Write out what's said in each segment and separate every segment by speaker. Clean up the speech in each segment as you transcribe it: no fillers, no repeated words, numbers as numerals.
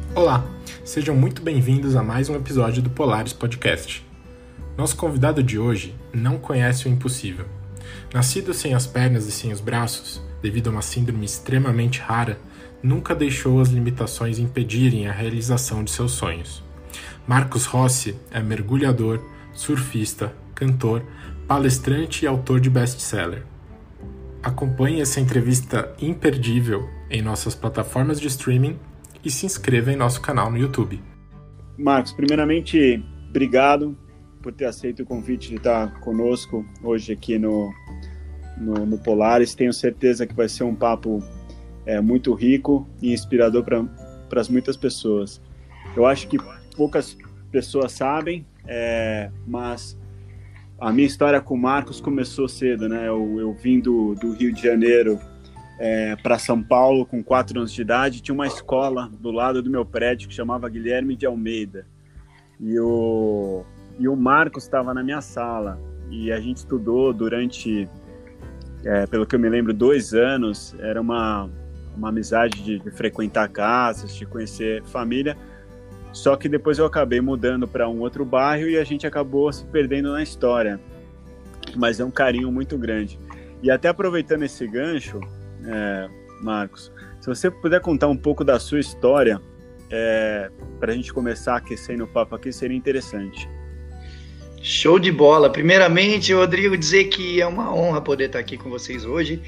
Speaker 1: Olá, sejam muito bem-vindos a mais um episódio do Polaris Podcast. Nosso convidado de hoje não conhece o impossível. Nascido sem as pernas e sem os braços, devido a uma síndrome extremamente rara, nunca deixou as limitações impedirem a realização de seus sonhos. Marcos Rossi é mergulhador, surfista, cantor, palestrante e autor de best-seller. Acompanhe essa entrevista imperdível em nossas plataformas de streaming e se inscreva em nosso canal no YouTube.
Speaker 2: Marcos, primeiramente, obrigado por ter aceito o convite de estar conosco hoje aqui no Polaris. Tenho certeza que vai ser um papo muito rico e inspirador para muitas pessoas. Eu acho que poucas pessoas sabem, mas a minha história com o Marcos começou cedo, né? Eu vim do Rio de Janeiro para São Paulo com 4 anos de idade. Tinha uma escola do lado do meu prédio que chamava Guilherme de Almeida. E o Marcos estava na minha sala. E a gente estudou durante, pelo que eu me lembro, 2 anos. Era uma amizade de frequentar casas, de conhecer família. Só que depois eu acabei mudando para um outro bairro e a gente acabou se perdendo na história. Mas é um carinho muito grande. E até aproveitando esse gancho, Marcos, se você puder contar um pouco da sua história, para a gente começar aquecendo o papo aqui, seria interessante.
Speaker 3: Show de bola! Primeiramente, Rodrigo, dizer que é uma honra poder estar aqui com vocês hoje.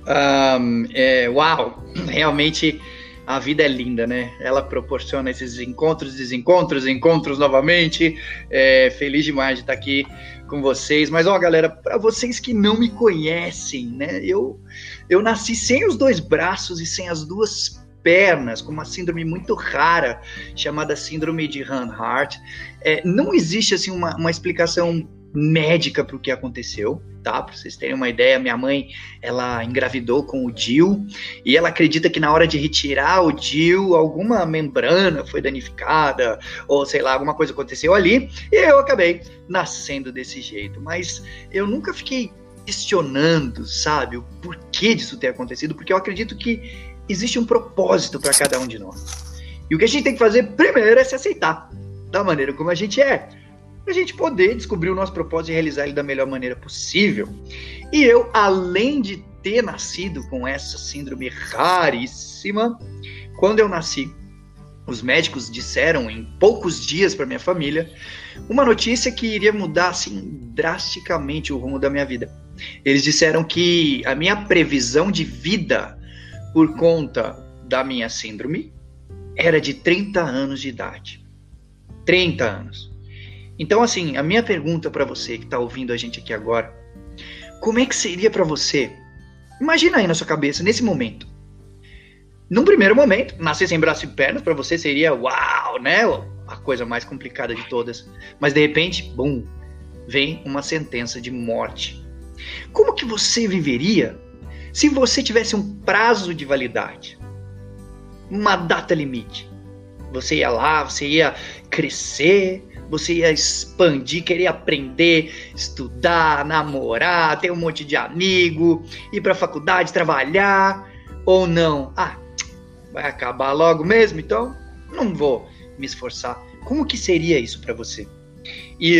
Speaker 3: Uau! Realmente a vida é linda, né? Ela proporciona esses encontros, desencontros, encontros novamente. Feliz demais de estar aqui com vocês. Mas, galera, para vocês que não me conhecem, né? Eu nasci sem os 2 braços e sem as 2 pernas, com uma síndrome muito rara, chamada síndrome de Hanhart. Não existe, assim, uma explicação médica para o que aconteceu, tá? Para vocês terem uma ideia, minha mãe, ela engravidou com o DIU e ela acredita que na hora de retirar o DIU, alguma membrana foi danificada ou sei lá, alguma coisa aconteceu ali e eu acabei nascendo desse jeito. Mas eu nunca fiquei questionando, sabe, o porquê disso ter acontecido, porque eu acredito que existe um propósito para cada um de nós. E o que a gente tem que fazer primeiro é se aceitar da maneira como a gente é, para a gente poder descobrir o nosso propósito e realizar ele da melhor maneira possível. E eu, além de ter nascido com essa síndrome raríssima, quando eu nasci, os médicos disseram em poucos dias para minha família uma notícia que iria mudar assim drasticamente o rumo da minha vida. Eles disseram que a minha previsão de vida por conta da minha síndrome era de 30 anos de idade. 30 anos. Então, assim, a minha pergunta para você que está ouvindo a gente aqui agora, como é que seria para você? Imagina aí na sua cabeça, nesse momento. Num primeiro momento, nascer sem braço e pernas para você seria uau, né? A coisa mais complicada de todas. Mas de repente, bum, vem uma sentença de morte. Como que você viveria se você tivesse um prazo de validade? Uma data limite? Você ia lá, você ia crescer, você ia expandir, querer aprender, estudar, namorar, ter um monte de amigo, ir para a faculdade, trabalhar, ou não? Vai acabar logo mesmo, então não vou me esforçar. Como que seria isso para você? E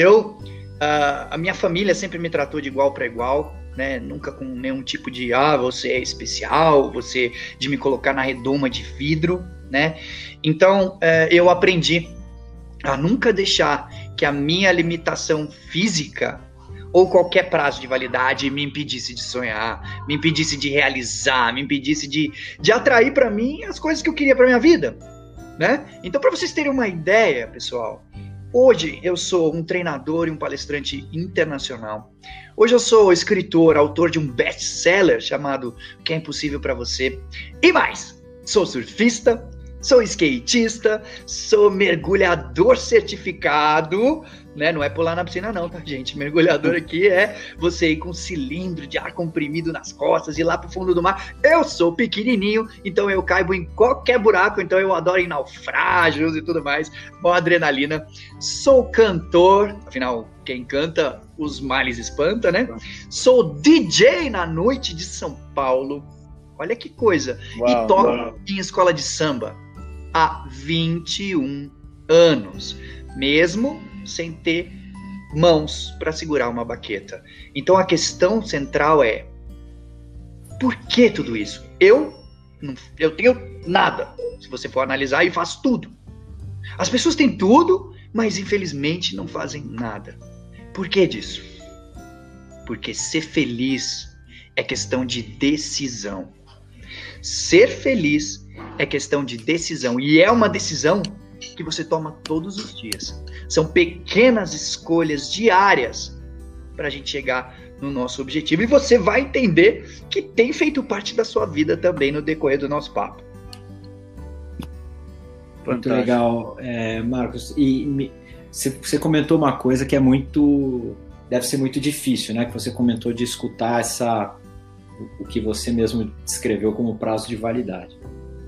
Speaker 3: a minha família sempre me tratou de igual para igual, né? Nunca com nenhum tipo de, você é especial, de me colocar na redoma de vidro, né? Então, eu aprendi a nunca deixar que a minha limitação física ou qualquer prazo de validade me impedisse de sonhar, me impedisse de realizar, me impedisse de atrair para mim as coisas que eu queria para minha vida, né? Então, para vocês terem uma ideia, pessoal, hoje eu sou um treinador e um palestrante internacional. Hoje eu sou escritor, autor de um best-seller chamado O que é Impossível para Você. E mais, sou surfista, sou skatista, sou mergulhador certificado, né? Não é pular na piscina não, tá, gente? Mergulhador aqui é você ir com um cilindro de ar comprimido nas costas e ir lá pro fundo do mar. Eu sou pequenininho, então eu caibo em qualquer buraco, então eu adoro ir em naufrágios e tudo mais. Boa adrenalina. Sou cantor, afinal, quem canta, os males espanta, né? Sou DJ na noite de São Paulo. Olha que coisa. E toco em escola de samba. há 21 anos, mesmo sem ter mãos para segurar uma baqueta. Então a questão central é: por que tudo isso? Eu tenho nada, se você for analisar, e faço tudo. As pessoas têm tudo, mas infelizmente não fazem nada. Por que disso? Porque ser feliz é questão de decisão. Ser feliz é questão de decisão, e é uma decisão que você toma todos os dias. São pequenas escolhas diárias para a gente chegar no nosso objetivo, e você vai entender que tem feito parte da sua vida também no decorrer do nosso papo.
Speaker 4: Muito legal, Marcos. E você comentou uma coisa que deve ser muito difícil, né? Que você comentou de escutar o que você mesmo descreveu como prazo de validade.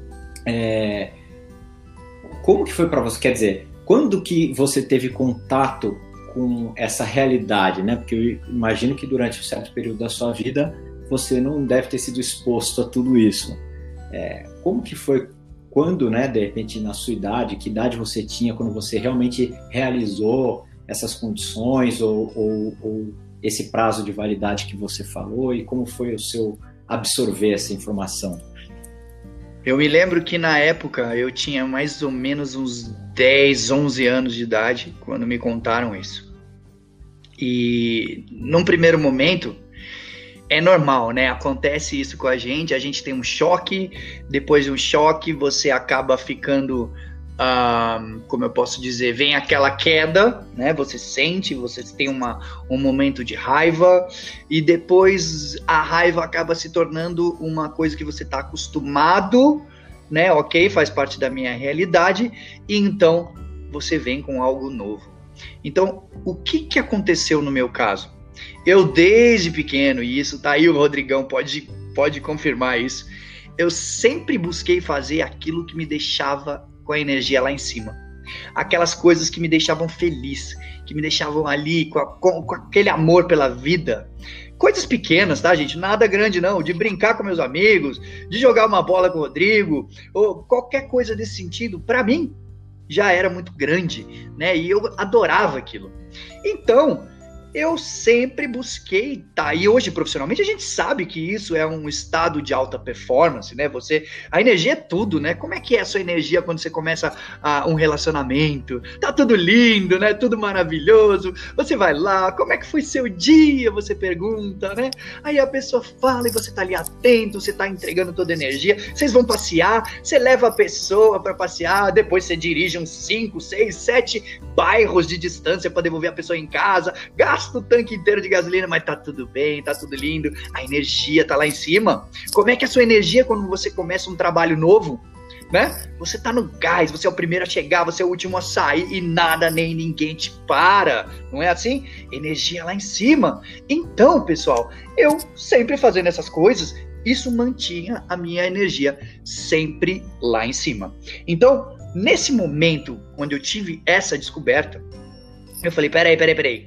Speaker 4: Como que foi para você? Quer dizer, quando que você teve contato com essa realidade, né? Porque eu imagino que durante um certo período da sua vida você não deve ter sido exposto a tudo isso. Como que foi quando, né, de repente na sua idade, que idade você tinha quando você realmente realizou essas condições ou esse prazo de validade que você falou, e como foi o seu absorver essa informação?
Speaker 3: Eu me lembro que na época eu tinha mais ou menos uns 10, 11 anos de idade quando me contaram isso. E num primeiro momento, é normal, né? Acontece isso com a gente tem um choque, depois de um choque você acaba ficando, como eu posso dizer, vem aquela queda, né? Você sente, você tem um momento de raiva, e depois a raiva acaba se tornando uma coisa que você está acostumado, né? Ok, faz parte da minha realidade, e então você vem com algo novo. Então, o que aconteceu no meu caso? Eu, desde pequeno, e isso tá aí, o Rodrigão pode confirmar isso, eu sempre busquei fazer aquilo que me deixava com a energia lá em cima. Aquelas coisas que me deixavam feliz, que me deixavam ali com aquele amor pela vida. Coisas pequenas, tá, gente? Nada grande, não. De brincar com meus amigos, de jogar uma bola com o Rodrigo, ou qualquer coisa desse sentido, pra mim, já era muito grande, né? E eu adorava aquilo. Então, eu sempre busquei, tá? E hoje, profissionalmente, a gente sabe que isso é um estado de alta performance, né? A energia é tudo, né? Como é que é a sua energia quando você começa um relacionamento? Tá tudo lindo, né? Tudo maravilhoso. Você vai lá, como é que foi seu dia? Você pergunta, né? Aí a pessoa fala e você tá ali atento, você tá entregando toda a energia. Vocês vão passear, você leva a pessoa para passear, depois você dirige uns 5, 6, 7 bairros de distância para devolver a pessoa em casa, gasta o tanque inteiro de gasolina, mas tá tudo bem, tá tudo lindo, a energia tá lá em cima. Como é que é a sua energia quando você começa um trabalho novo, né? Você tá no gás, você é o primeiro a chegar, você é o último a sair e nada nem ninguém te para, não é assim? Energia lá em cima. Então, pessoal, eu sempre fazendo essas coisas, isso mantinha a minha energia sempre lá em cima. Então, nesse momento, quando eu tive essa descoberta, eu falei, peraí.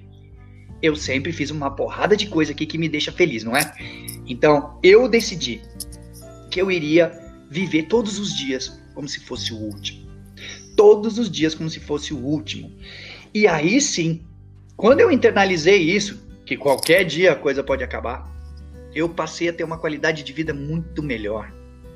Speaker 3: Eu sempre fiz uma porrada de coisa aqui que me deixa feliz, não é? Então, eu decidi que eu iria viver todos os dias como se fosse o último. Todos os dias como se fosse o último. E aí sim, quando eu internalizei isso, que qualquer dia a coisa pode acabar, eu passei a ter uma qualidade de vida muito melhor.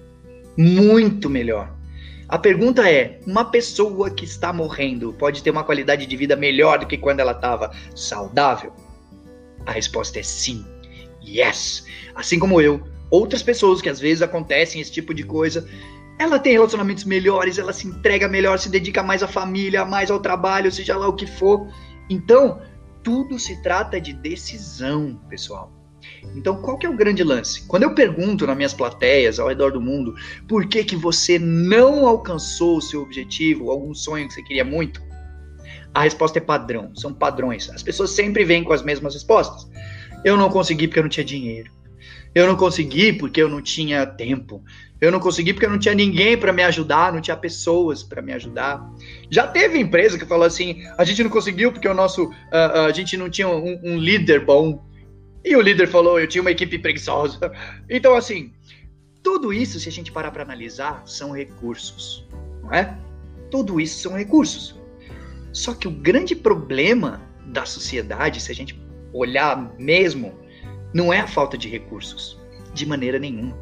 Speaker 3: Muito melhor. A pergunta é, uma pessoa que está morrendo pode ter uma qualidade de vida melhor do que quando ela estava saudável? A resposta é sim. Yes! Assim como eu, outras pessoas que às vezes acontecem esse tipo de coisa, ela tem relacionamentos melhores, ela se entrega melhor, se dedica mais à família, mais ao trabalho, seja lá o que for. Então, tudo se trata de decisão, pessoal. Então, qual que é o grande lance? Quando eu pergunto nas minhas plateias ao redor do mundo por que você não alcançou o seu objetivo, algum sonho que você queria muito, a resposta é padrão, são padrões. As pessoas sempre vêm com as mesmas respostas. Eu não consegui porque eu não tinha dinheiro. Eu não consegui porque eu não tinha tempo. Eu não consegui porque eu não tinha ninguém para me ajudar, não tinha pessoas para me ajudar. Já teve empresa que falou assim, a gente não conseguiu porque a gente não tinha um líder bom. E o líder falou, eu tinha uma equipe preguiçosa. Então, assim, tudo isso, se a gente parar para analisar, são recursos. não é? Tudo isso são recursos. Só que o grande problema da sociedade, se a gente olhar mesmo, não é a falta de recursos, de maneira nenhuma.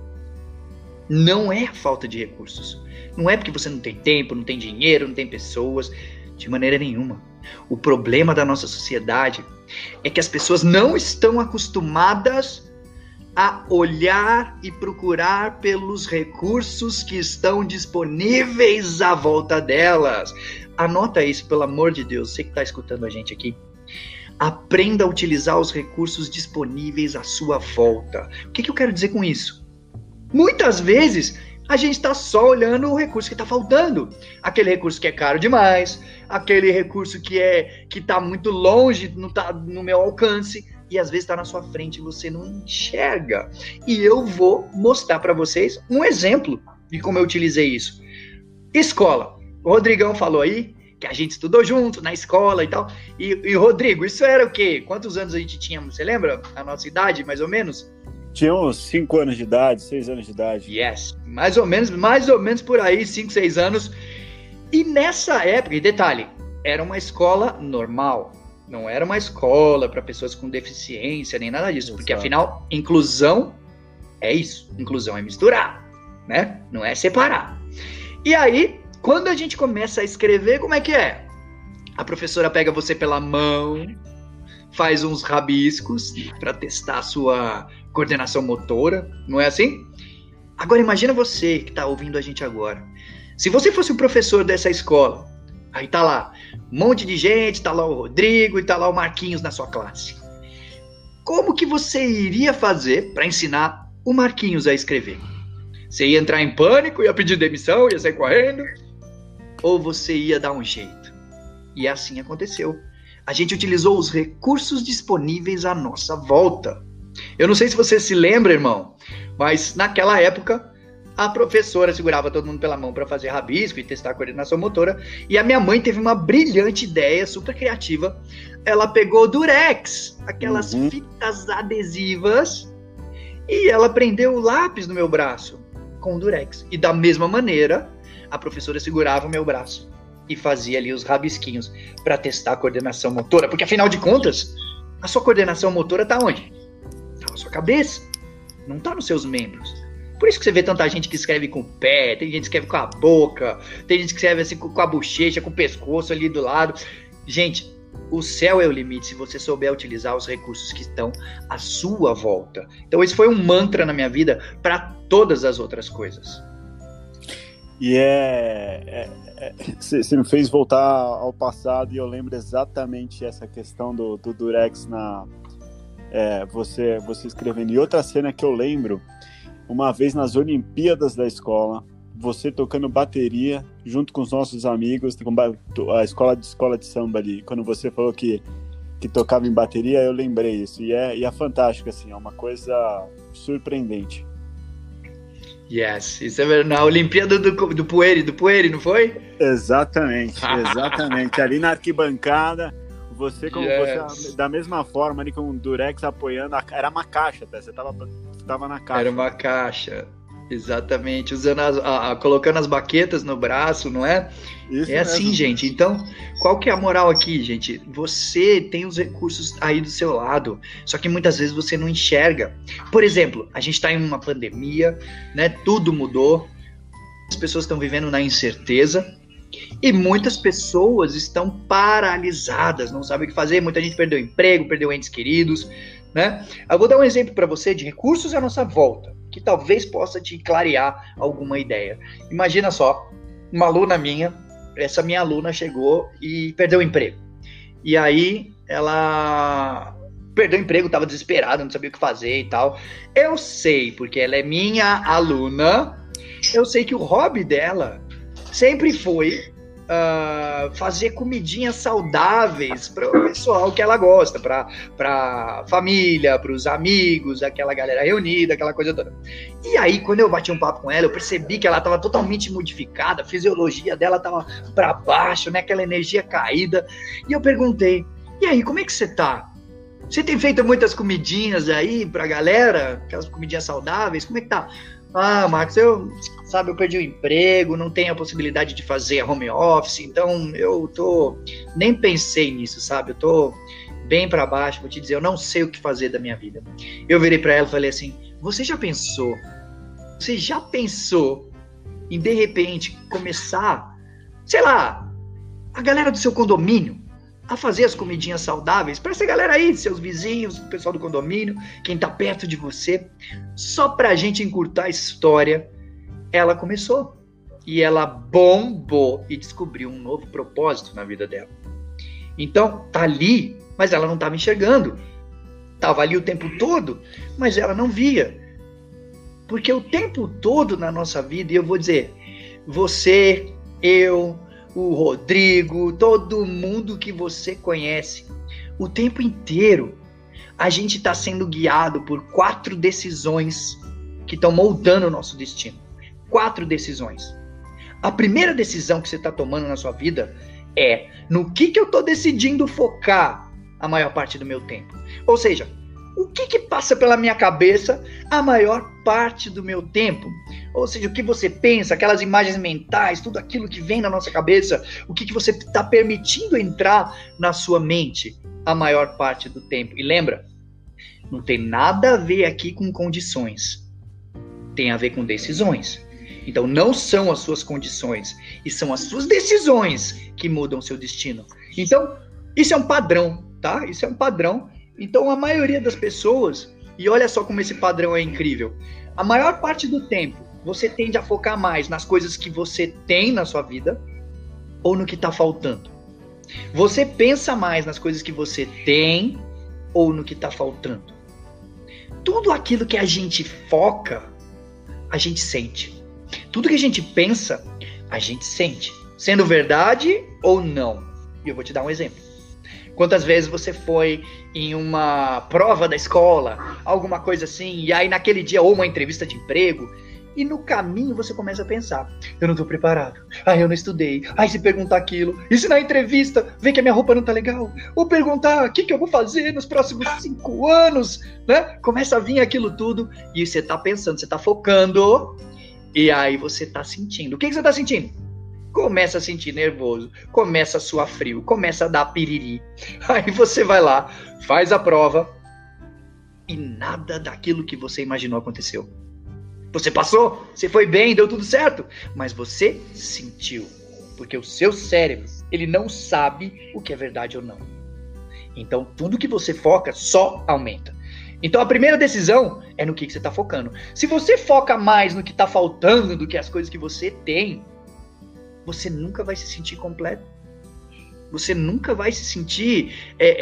Speaker 3: Não é a falta de recursos. Não é porque você não tem tempo, não tem dinheiro, não tem pessoas, de maneira nenhuma. O problema da nossa sociedade é que as pessoas não estão acostumadas a olhar e procurar pelos recursos que estão disponíveis à volta delas. Anota isso, pelo amor de Deus, você que está escutando a gente aqui. Aprenda a utilizar os recursos disponíveis à sua volta. O que eu quero dizer com isso? Muitas vezes a gente está só olhando o recurso que está faltando. Aquele recurso que é caro demais, aquele recurso que está muito longe, não está no meu alcance, e às vezes está na sua frente e você não enxerga. E eu vou mostrar para vocês um exemplo de como eu utilizei isso. Escola. O Rodrigão falou aí que a gente estudou junto na escola e tal. E Rodrigo, isso era o quê? Quantos anos a gente tinha? Você lembra? A nossa idade, mais ou menos?
Speaker 2: Tinha uns 5 anos de idade, 6 anos de idade.
Speaker 3: Yes, mais ou menos por aí, 5, 6 anos. E nessa época, e detalhe, era uma escola normal. Não era uma escola para pessoas com deficiência, nem nada disso. Porque afinal, inclusão é isso. Inclusão é misturar, né? Não é separar. E aí, quando a gente começa a escrever, como é que é? A professora pega você pela mão, faz uns rabiscos para testar a sua coordenação motora, não é assim? Agora imagina você que está ouvindo a gente agora. Se você fosse o professor dessa escola, aí tá lá um monte de gente, tá lá o Rodrigo e tá lá o Marquinhos na sua classe. Como que você iria fazer para ensinar o Marquinhos a escrever? Você ia entrar em pânico, ia pedir demissão, ia sair correndo? Ou você ia dar um jeito? E assim aconteceu. A gente utilizou os recursos disponíveis à nossa volta. Eu não sei se você se lembra, irmão, mas naquela época a professora segurava todo mundo pela mão para fazer rabisco e testar a coordenação motora, e a minha mãe teve uma brilhante ideia, super criativa. Ela pegou Durex, aquelas fitas adesivas, e ela prendeu o lápis no meu braço com Durex. E da mesma maneira, a professora segurava o meu braço e fazia ali os rabisquinhos para testar a coordenação motora, porque afinal de contas, a sua coordenação motora está onde? Está na sua cabeça, não está nos seus membros. Por isso que você vê tanta gente que escreve com o pé, tem gente que escreve com a boca, tem gente que escreve assim com a bochecha, com o pescoço ali do lado. Gente, o céu é o limite se você souber utilizar os recursos que estão à sua volta. Então esse foi um mantra na minha vida para todas as outras coisas.
Speaker 2: E você me fez voltar ao passado e eu lembro exatamente essa questão do Durex você escrevendo. E outra cena que eu lembro, uma vez nas Olimpíadas da escola, você tocando bateria junto com os nossos amigos, com a escola de samba ali. Quando você falou que tocava em bateria, eu lembrei isso. E é fantástico, assim, é uma coisa surpreendente.
Speaker 3: Yes, isso é verdade. Na Olimpíada do Poeire, não foi?
Speaker 2: Exatamente. Ali na arquibancada, você da mesma forma, ali com o Durex apoiando, era uma caixa, tá? Você tava na caixa.
Speaker 3: Era uma caixa, exatamente, usando colocando as baquetas no braço, não é? Isso é mesmo. Assim, gente. Então, qual que é a moral aqui, gente? Você tem os recursos aí do seu lado, só que muitas vezes você não enxerga. Por exemplo, a gente está em uma pandemia, né? Tudo mudou, as pessoas estão vivendo na incerteza e muitas pessoas estão paralisadas, não sabem o que fazer. Muita gente perdeu emprego, perdeu entes queridos, né? Eu vou dar um exemplo para você de recursos à nossa volta, que talvez possa te clarear alguma ideia. Imagina só, uma aluna minha, essa minha aluna chegou e perdeu o emprego. E aí ela perdeu o emprego, estava desesperada, não sabia o que fazer e tal. Eu sei, porque ela é minha aluna, eu sei que o hobby dela sempre foi fazer comidinhas saudáveis para o pessoal que ela gosta, para a família, para os amigos, aquela galera reunida, aquela coisa toda. E aí, quando eu bati um papo com ela, eu percebi que ela estava totalmente modificada, a fisiologia dela estava para baixo, né, aquela energia caída. E eu perguntei, e aí, como é que você tá? Você tem feito muitas comidinhas aí pra galera? Aquelas comidinhas saudáveis? Como é que tá? Ah, Marcos, sabe? Eu perdi o emprego, não tenho a possibilidade de fazer home office, então nem pensei nisso, sabe? Eu tô bem para baixo, vou te dizer, eu não sei o que fazer da minha vida. Eu virei para ela e falei assim, você já pensou em, de repente, começar, sei lá, a galera do seu condomínio a fazer as comidinhas saudáveis para essa galera aí, seus vizinhos, o pessoal do condomínio, quem tá perto de você, só pra gente encurtar a história, ela começou e ela bombou e descobriu um novo propósito na vida dela. Então, tá ali, mas ela não tava enxergando. Tava ali o tempo todo, mas ela não via. Porque o tempo todo na nossa vida, e eu vou dizer, você, eu, o Rodrigo, todo mundo que você conhece, o tempo inteiro, a gente está sendo guiado por 4 decisões que estão moldando o nosso destino. 4 decisões. A primeira decisão que você está tomando na sua vida é no que eu estou decidindo focar a maior parte do meu tempo. Ou seja, o que passa pela minha cabeça a maior parte do meu tempo? Ou seja, o que você pensa, aquelas imagens mentais, tudo aquilo que vem na nossa cabeça, o que você está permitindo entrar na sua mente a maior parte do tempo. E lembra, não tem nada a ver aqui com condições, tem a ver com decisões. Então não são as suas condições, e são as suas decisões que mudam o seu destino. Então, isso é um padrão, tá? Isso é um padrão. Então a maioria das pessoas, e olha só como esse padrão é incrível, a maior parte do tempo você tende a focar mais nas coisas que você tem na sua vida ou no que está faltando. Você pensa mais nas coisas que você tem ou no que está faltando. Tudo aquilo que a gente foca, a gente sente. Tudo que a gente pensa, a gente sente. Sendo verdade ou não. E eu vou te dar um exemplo. Quantas vezes você foi em uma prova da escola, alguma coisa assim, e aí naquele dia, ou uma entrevista de emprego, e no caminho você começa a pensar, eu não tô preparado, eu não estudei, se perguntar aquilo, e se na entrevista ver que a minha roupa não tá legal, ou perguntar o que eu vou fazer nos próximos 5 anos, né? Começa a vir aquilo tudo, e você tá pensando, você tá focando, e aí você tá sentindo. O que você tá sentindo? Começa a sentir nervoso, começa a suar frio, começa a dar piriri. Aí você vai lá, faz a prova e nada daquilo que você imaginou aconteceu. Você passou, você foi bem, deu tudo certo, mas você sentiu, porque o seu cérebro, ele não sabe o que é verdade ou não. Então tudo que você foca só aumenta. Então a primeira decisão é no que você está focando. Se você foca mais no que está faltando do que as coisas que você tem, você nunca vai se sentir completo. Você nunca vai se sentir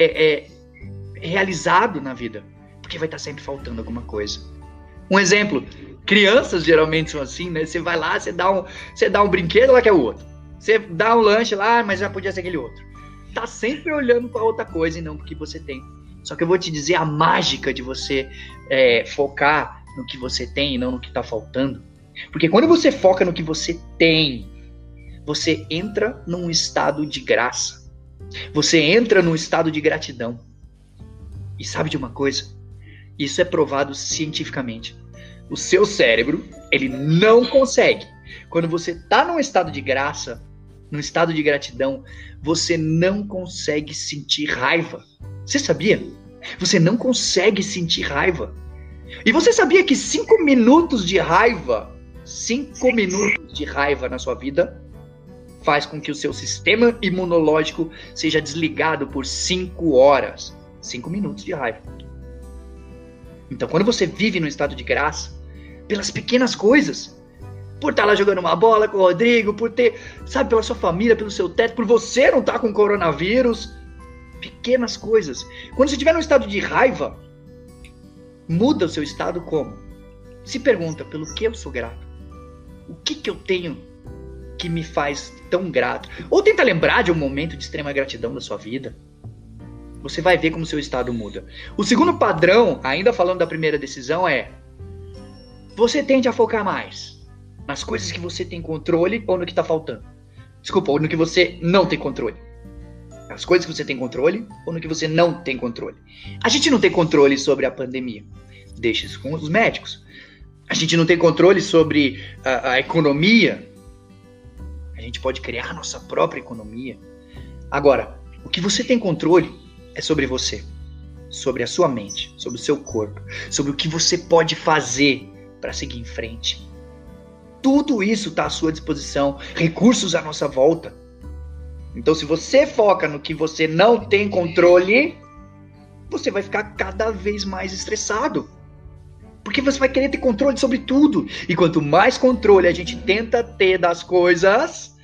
Speaker 3: realizado na vida. Porque vai estar sempre faltando alguma coisa. Um exemplo, crianças geralmente são assim, né? Você vai lá, você dá um brinquedo, ela quer o outro. Você dá um lanche lá, mas já podia ser aquele outro. Tá sempre olhando para outra coisa e não porque você tem. Só que eu vou te dizer a mágica de você focar no que você tem e não no que tá faltando. Porque quando você foca no que você tem, você entra num estado de graça. Você entra num estado de gratidão. E sabe de uma coisa? Isso é provado cientificamente. O seu cérebro, ele não consegue. Quando você está num estado de graça, num estado de gratidão, você não consegue sentir raiva. Você sabia? Você não consegue sentir raiva. E você sabia que 5 minutos de raiva, 5 minutos de raiva na sua vida, faz com que o seu sistema imunológico seja desligado por 5 horas. 5 minutos de raiva. Então, quando você vive no estado de graça, pelas pequenas coisas, por estar lá jogando uma bola com o Rodrigo, por ter, sabe, pela sua família, pelo seu teto, por você não estar com coronavírus, pequenas coisas. Quando você estiver no estado de raiva, muda o seu estado como? Se pergunta, pelo que eu sou grato? O que eu tenho que me faz tão grato? Ou tenta lembrar de um momento de extrema gratidão da sua vida. Você vai ver como o seu estado muda. O segundo padrão, ainda falando da primeira decisão, é: você tende a focar mais nas coisas que você tem controle ou no que está faltando. Desculpa, ou no que você não tem controle. As coisas que você tem controle ou no que você não tem controle. A gente não tem controle sobre a pandemia. Deixa isso com os médicos. A gente não tem controle sobre a economia. A gente pode criar a nossa própria economia. Agora, o que você tem controle é sobre você, sobre a sua mente, sobre o seu corpo, sobre o que você pode fazer para seguir em frente. Tudo isso está à sua disposição, recursos à nossa volta. Então, se você foca no que você não tem controle, você vai ficar cada vez mais estressado. Porque você vai querer ter controle sobre tudo. E quanto mais controle a gente tenta ter das coisas,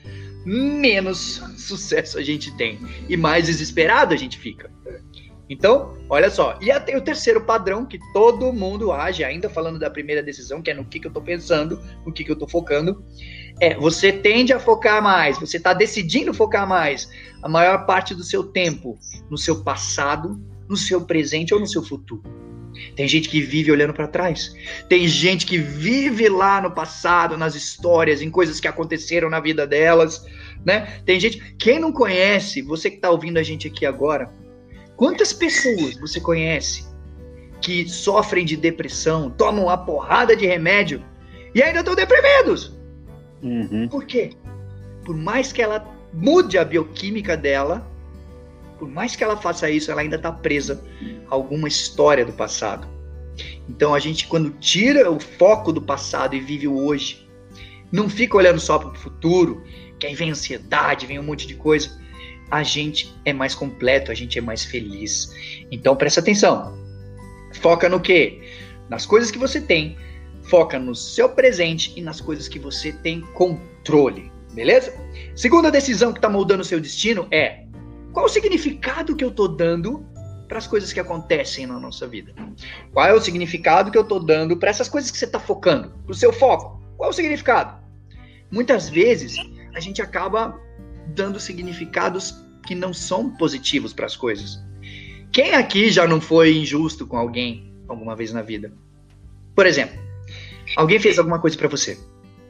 Speaker 3: menos sucesso a gente tem. E mais desesperado a gente fica. Então, olha só. E tem o terceiro padrão que todo mundo age, ainda falando da primeira decisão, que é no que eu tô pensando, no que eu tô focando. Você tende a focar mais, você está decidindo focar mais a maior parte do seu tempo no seu passado, no seu presente ou no seu futuro. Tem gente que vive olhando para trás. Tem gente que vive lá no passado, nas histórias, em coisas que aconteceram na vida delas, né? Tem gente... Quem não conhece, você que está ouvindo a gente aqui agora, quantas pessoas você conhece que sofrem de depressão, tomam uma porrada de remédio e ainda estão deprimidos?
Speaker 2: Uhum.
Speaker 3: Por quê? Por mais que ela mude a bioquímica dela, por mais que ela faça isso, ela ainda está presa a alguma história do passado. Então a gente, quando tira o foco do passado e vive o hoje, não fica olhando só para o futuro, que aí vem ansiedade, vem um monte de coisa, a gente é mais completo, a gente é mais feliz. Então presta atenção. Foca no quê? Nas coisas que você tem, foca no seu presente e nas coisas que você tem controle, beleza? Segunda decisão que está moldando o seu destino é: qual o significado que eu estou dando para as coisas que acontecem na nossa vida? Qual é o significado que eu estou dando para essas coisas que você está focando? Para o seu foco. Qual é o significado? Muitas vezes a gente acaba dando significados que não são positivos para as coisas. Quem aqui já não foi injusto com alguém alguma vez na vida? Por exemplo, alguém fez alguma coisa para você.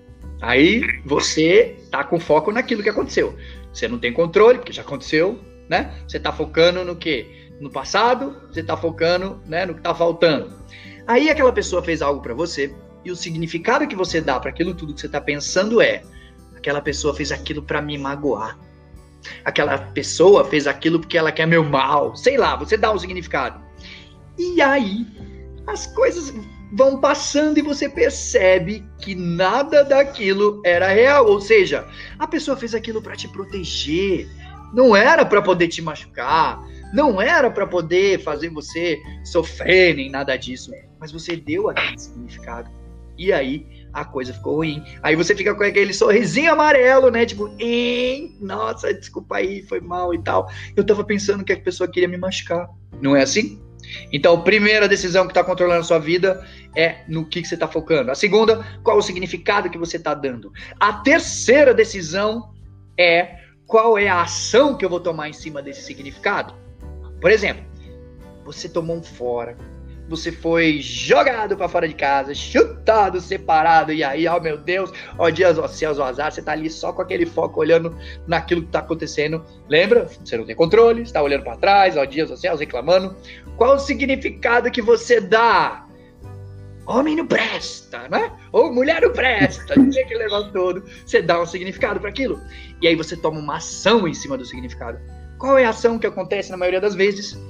Speaker 3: Aí você tá com foco naquilo que aconteceu. Você não tem controle, porque já aconteceu, né? Você tá focando no quê? No passado, você tá focando, né, no que tá faltando. Aí aquela pessoa fez algo para você e o significado que você dá para aquilo tudo que você tá pensando é: aquela pessoa fez aquilo para me magoar. Aquela pessoa fez aquilo porque ela quer meu mal. Sei lá, você dá um significado. E aí as coisas vão passando e você percebe que nada daquilo era real. Ou seja, a pessoa fez aquilo para te proteger. Não era para poder te machucar. Não era para poder fazer você sofrer, nem nada disso. Mas você deu aquele significado. E aí a coisa ficou ruim. Aí você fica com aquele sorrisinho amarelo, né? Tipo, nossa, desculpa aí, foi mal e tal. Eu tava pensando que a pessoa queria me machucar. Não é assim? Então, a primeira decisão que está controlando a sua vida é no que você está focando. A segunda, qual o significado que você está dando. A terceira decisão é qual é a ação que eu vou tomar em cima desse significado. Por exemplo, você tomou um fora, você foi jogado para fora de casa, chutado, separado, e aí, oh meu Deus, ó dias, ó céus, ó azar, você tá ali só com aquele foco olhando naquilo que tá acontecendo. Lembra? Você não tem controle, você tá olhando para trás, ó dias, ó céus, reclamando. Qual o significado que você dá? Homem não presta, né? Ou mulher não presta, aquele negócio todo. Você dá um significado para aquilo. E aí você toma uma ação em cima do significado. Qual é a ação que acontece na maioria das vezes?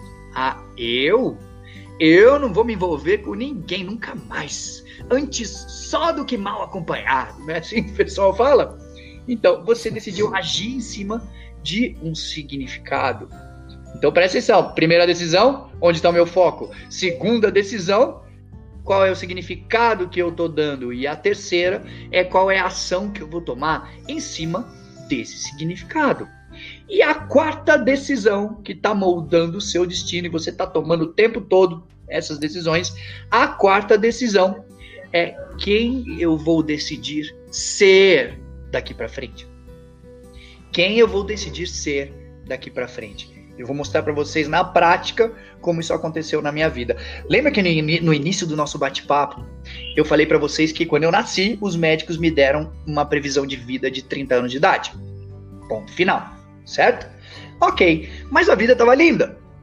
Speaker 3: Eu não vou me envolver com ninguém nunca mais. Antes só do que mal acompanhado, né? Assim que o pessoal fala. Então, você decidiu agir em cima de um significado. Então, presta atenção. Primeira decisão, onde está o meu foco? Segunda decisão, qual é o significado que eu estou dando? E a terceira é qual é a ação que eu vou tomar em cima desse significado. E a quarta decisão que está moldando o seu destino, e você está tomando o tempo todo essas decisões, a quarta decisão é quem eu vou decidir ser daqui para frente. Quem eu vou decidir ser daqui para frente. Eu vou mostrar para vocês na prática como isso aconteceu na minha vida. Lembra que no início do nosso bate-papo, eu falei para vocês que quando eu nasci, os médicos me deram uma previsão de vida de 30 anos de idade. Ponto final. Certo? Ok, mas a vida estava linda.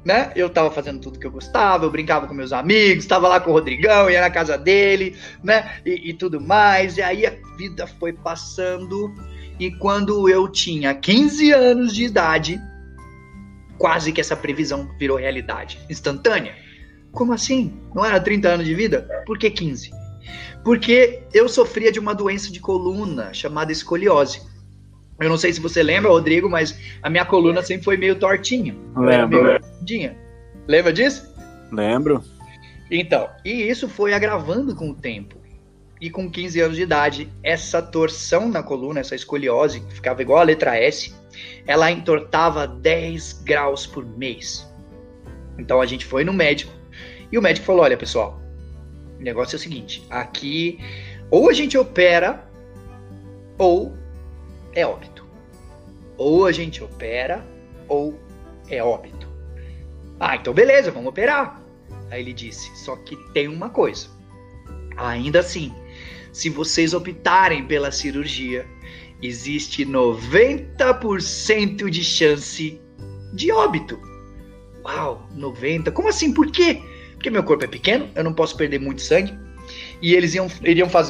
Speaker 3: né? Eu tava fazendo tudo que eu gostava, eu brincava com meus amigos, tava lá com o Rodrigão, ia na casa dele, né? E tudo mais. E aí a vida foi passando. E quando eu tinha 15 anos de idade, quase que essa previsão virou realidade instantânea. Como assim? Não era 30 anos de vida? Por que 15? Porque eu sofria de uma doença de coluna chamada escoliose. Eu não sei se você lembra, Rodrigo, mas a minha coluna sempre foi meio tortinha.
Speaker 2: Lembro.
Speaker 3: Lembra disso?
Speaker 2: Lembro.
Speaker 3: Então, e isso foi agravando com o tempo. E com 15 anos de idade, essa torção na coluna, essa escoliose, que ficava igual a letra S, ela entortava 10 graus por mês. Então a gente foi no médico, e o médico falou, olha pessoal, o negócio é o seguinte, aqui ou a gente opera, ou é óbito. Ou a gente opera, ou é óbito. Ah, então beleza, vamos operar. Aí ele disse, só que tem uma coisa. Ainda assim, se vocês optarem pela cirurgia, existe 90% de chance de óbito. Uau, 90%? Como assim? Por quê? Porque meu corpo é pequeno, eu não posso perder muito sangue. E eles iriam fazer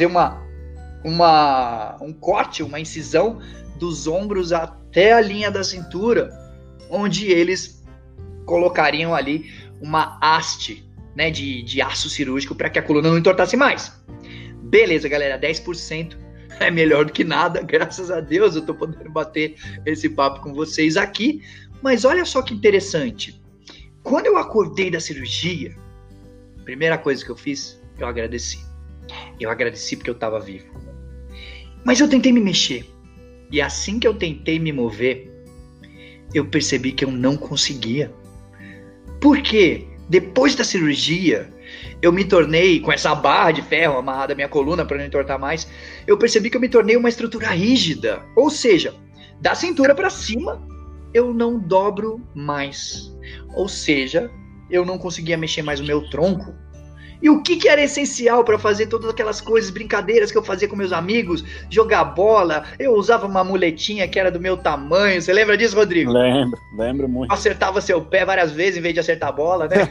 Speaker 3: um corte, uma incisão dos ombros até a linha da cintura, onde eles colocariam ali uma haste, né, de aço cirúrgico para que a coluna não entortasse mais. Beleza, galera, 10% é melhor do que nada, graças a Deus eu tô podendo bater esse papo com vocês aqui, mas olha só que interessante, quando eu acordei da cirurgia, a primeira coisa que eu fiz, eu agradeci porque eu tava vivo, mas eu tentei me mexer, e assim que eu tentei me mover, eu percebi que eu não conseguia. Por quê? Depois da cirurgia, eu me tornei, com essa barra de ferro amarrada à minha coluna para não entortar mais, eu percebi que eu me tornei uma estrutura rígida. Ou seja, da cintura para cima, eu não dobro mais. Ou seja, eu não conseguia mexer mais o meu tronco. E o que era essencial para fazer todas aquelas coisas, brincadeiras que eu fazia com meus amigos, jogar bola, eu usava uma muletinha que era do meu tamanho, você lembra disso, Rodrigo?
Speaker 2: Lembro muito.
Speaker 3: Acertava seu pé várias vezes em vez de acertar a bola, né?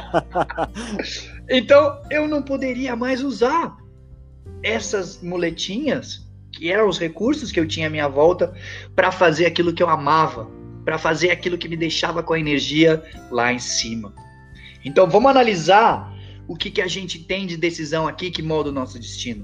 Speaker 3: Então, eu não poderia mais usar essas muletinhas, que eram os recursos que eu tinha à minha volta, para fazer aquilo que eu amava, para fazer aquilo que me deixava com a energia lá em cima. Então, vamos analisar o que a gente tem de decisão aqui que molda o nosso destino.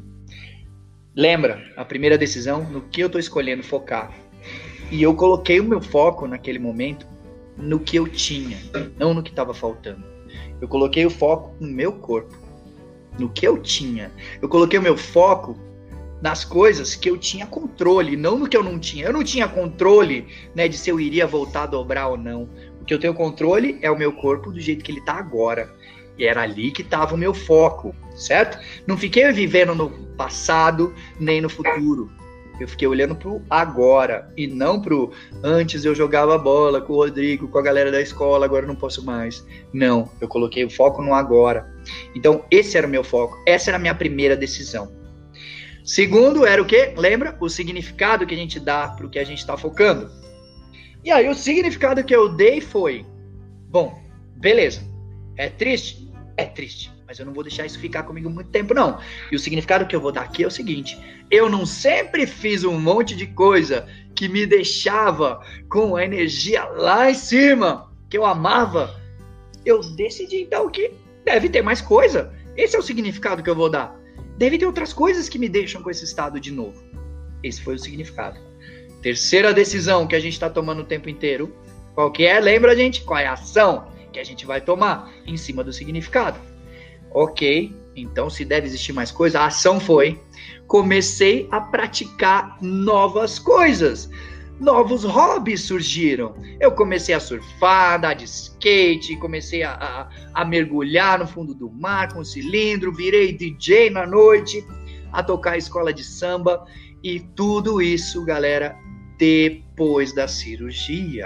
Speaker 3: Lembra, a primeira decisão, no que eu estou escolhendo focar. E eu coloquei o meu foco naquele momento no que eu tinha, não no que estava faltando. Eu coloquei o foco no meu corpo, no que eu tinha. Eu coloquei o meu foco nas coisas que eu tinha controle, não no que eu não tinha. Eu não tinha controle, né, de se eu iria voltar a dobrar ou não. O que eu tenho controle é o meu corpo do jeito que ele está agora. E era ali que estava o meu foco, certo? Não fiquei vivendo no passado nem no futuro. Eu fiquei olhando pro agora e não pro antes eu jogava bola com o Rodrigo, com a galera da escola, agora eu não posso mais. Não, eu coloquei o foco no agora. Então esse era o meu foco, essa era a minha primeira decisão. Segundo era o quê? Lembra? O significado que a gente dá pro que a gente está focando. E aí o significado que eu dei foi, bom, beleza, é triste? É triste, mas eu não vou deixar isso ficar comigo muito tempo, não. E o significado que eu vou dar aqui é o seguinte, eu não sempre fiz um monte de coisa que me deixava com a energia lá em cima, que eu amava. Eu decidi, então, que deve ter mais coisa. Esse é o significado que eu vou dar. Deve ter outras coisas que me deixam com esse estado de novo. Esse foi o significado. Terceira decisão que a gente está tomando o tempo inteiro, qual que é? Lembra, gente? Qual é a ação que a gente vai tomar em cima do significado? Ok, então se deve existir mais coisa, a ação foi, comecei a praticar novas coisas, novos hobbies surgiram, eu comecei a surfar, andar de skate, comecei a mergulhar no fundo do mar com cilindro, virei DJ na noite, a tocar escola de samba, e tudo isso, galera, depois da cirurgia,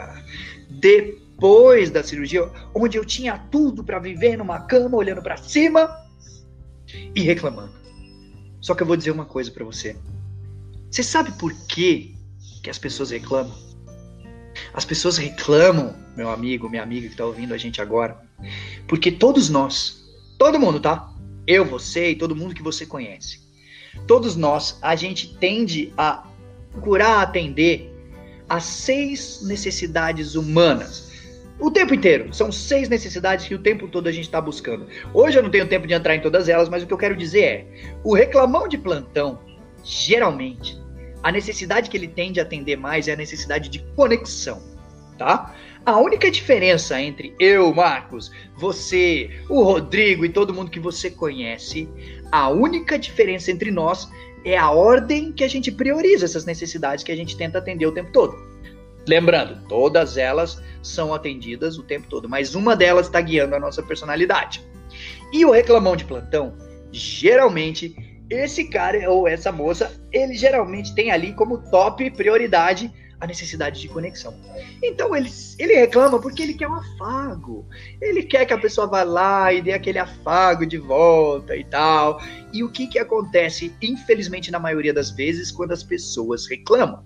Speaker 3: depois da cirurgia, onde eu tinha tudo para viver numa cama, olhando para cima e reclamando. Só que eu vou dizer uma coisa para você. Você sabe por que as pessoas reclamam? As pessoas reclamam, meu amigo, minha amiga que está ouvindo a gente agora, porque todos nós, todo mundo, tá? Eu, você e todo mundo que você conhece, todos nós, a gente tende a procurar atender às 6 necessidades humanas. O tempo inteiro. São 6 necessidades que o tempo todo a gente está buscando. Hoje eu não tenho tempo de entrar em todas elas, mas o que eu quero dizer é, o reclamão de plantão, geralmente, a necessidade que ele tende a atender mais é a necessidade de conexão, tá? A única diferença entre eu, Marcos, você, o Rodrigo e todo mundo que você conhece, a única diferença entre nós é a ordem que a gente prioriza essas necessidades que a gente tenta atender o tempo todo. Lembrando, todas elas são atendidas o tempo todo, mas uma delas está guiando a nossa personalidade. E o reclamão de plantão, geralmente, esse cara ou essa moça, ele geralmente tem ali como top prioridade a necessidade de conexão. Então ele reclama porque ele quer um afago. Ele quer que a pessoa vá lá e dê aquele afago de volta e tal. E o que acontece, infelizmente, na maioria das vezes, quando as pessoas reclamam?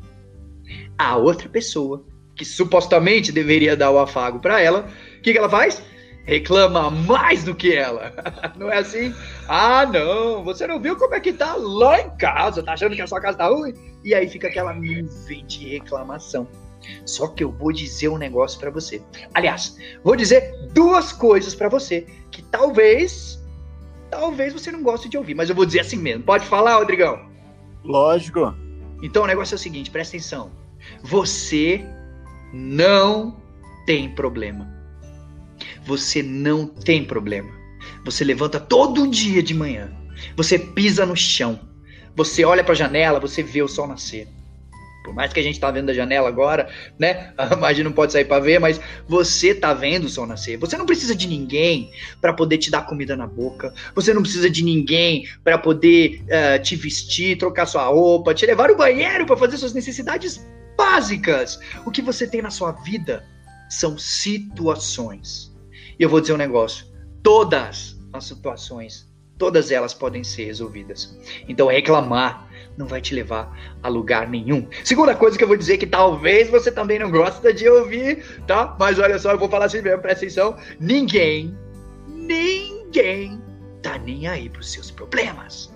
Speaker 3: A outra pessoa, que supostamente deveria dar o afago para ela, o que ela faz? Reclama mais do que ela. Não é assim? Ah, não, você não viu como é que tá lá em casa? Tá achando que a sua casa tá ruim? E aí fica aquela nuvem de reclamação. Só que eu vou dizer um negócio para você. Aliás, vou dizer 2 coisas para você que talvez você não goste de ouvir, mas eu vou dizer assim mesmo. Pode falar, Rodrigão?
Speaker 2: Lógico.
Speaker 3: Então o negócio é o seguinte, presta atenção. Você não tem problema. Você não tem problema. Você levanta todo dia de manhã. Você pisa no chão. Você olha para a janela, você vê o sol nascer. Por mais que a gente tá vendo da janela agora, né? A gente não pode sair para ver, mas você tá vendo o sol nascer. Você não precisa de ninguém para poder te dar comida na boca. Você não precisa de ninguém para poder te vestir, trocar sua roupa, te levar ao banheiro para fazer suas necessidades básicas. O que você tem na sua vida são situações. E eu vou dizer um negócio. Todas as situações, todas elas podem ser resolvidas. Então reclamar não vai te levar a lugar nenhum. Segunda coisa que eu vou dizer, que talvez você também não gosta de ouvir, tá? Mas olha só, eu vou falar assim mesmo, presta atenção. Ninguém tá nem aí pros seus problemas.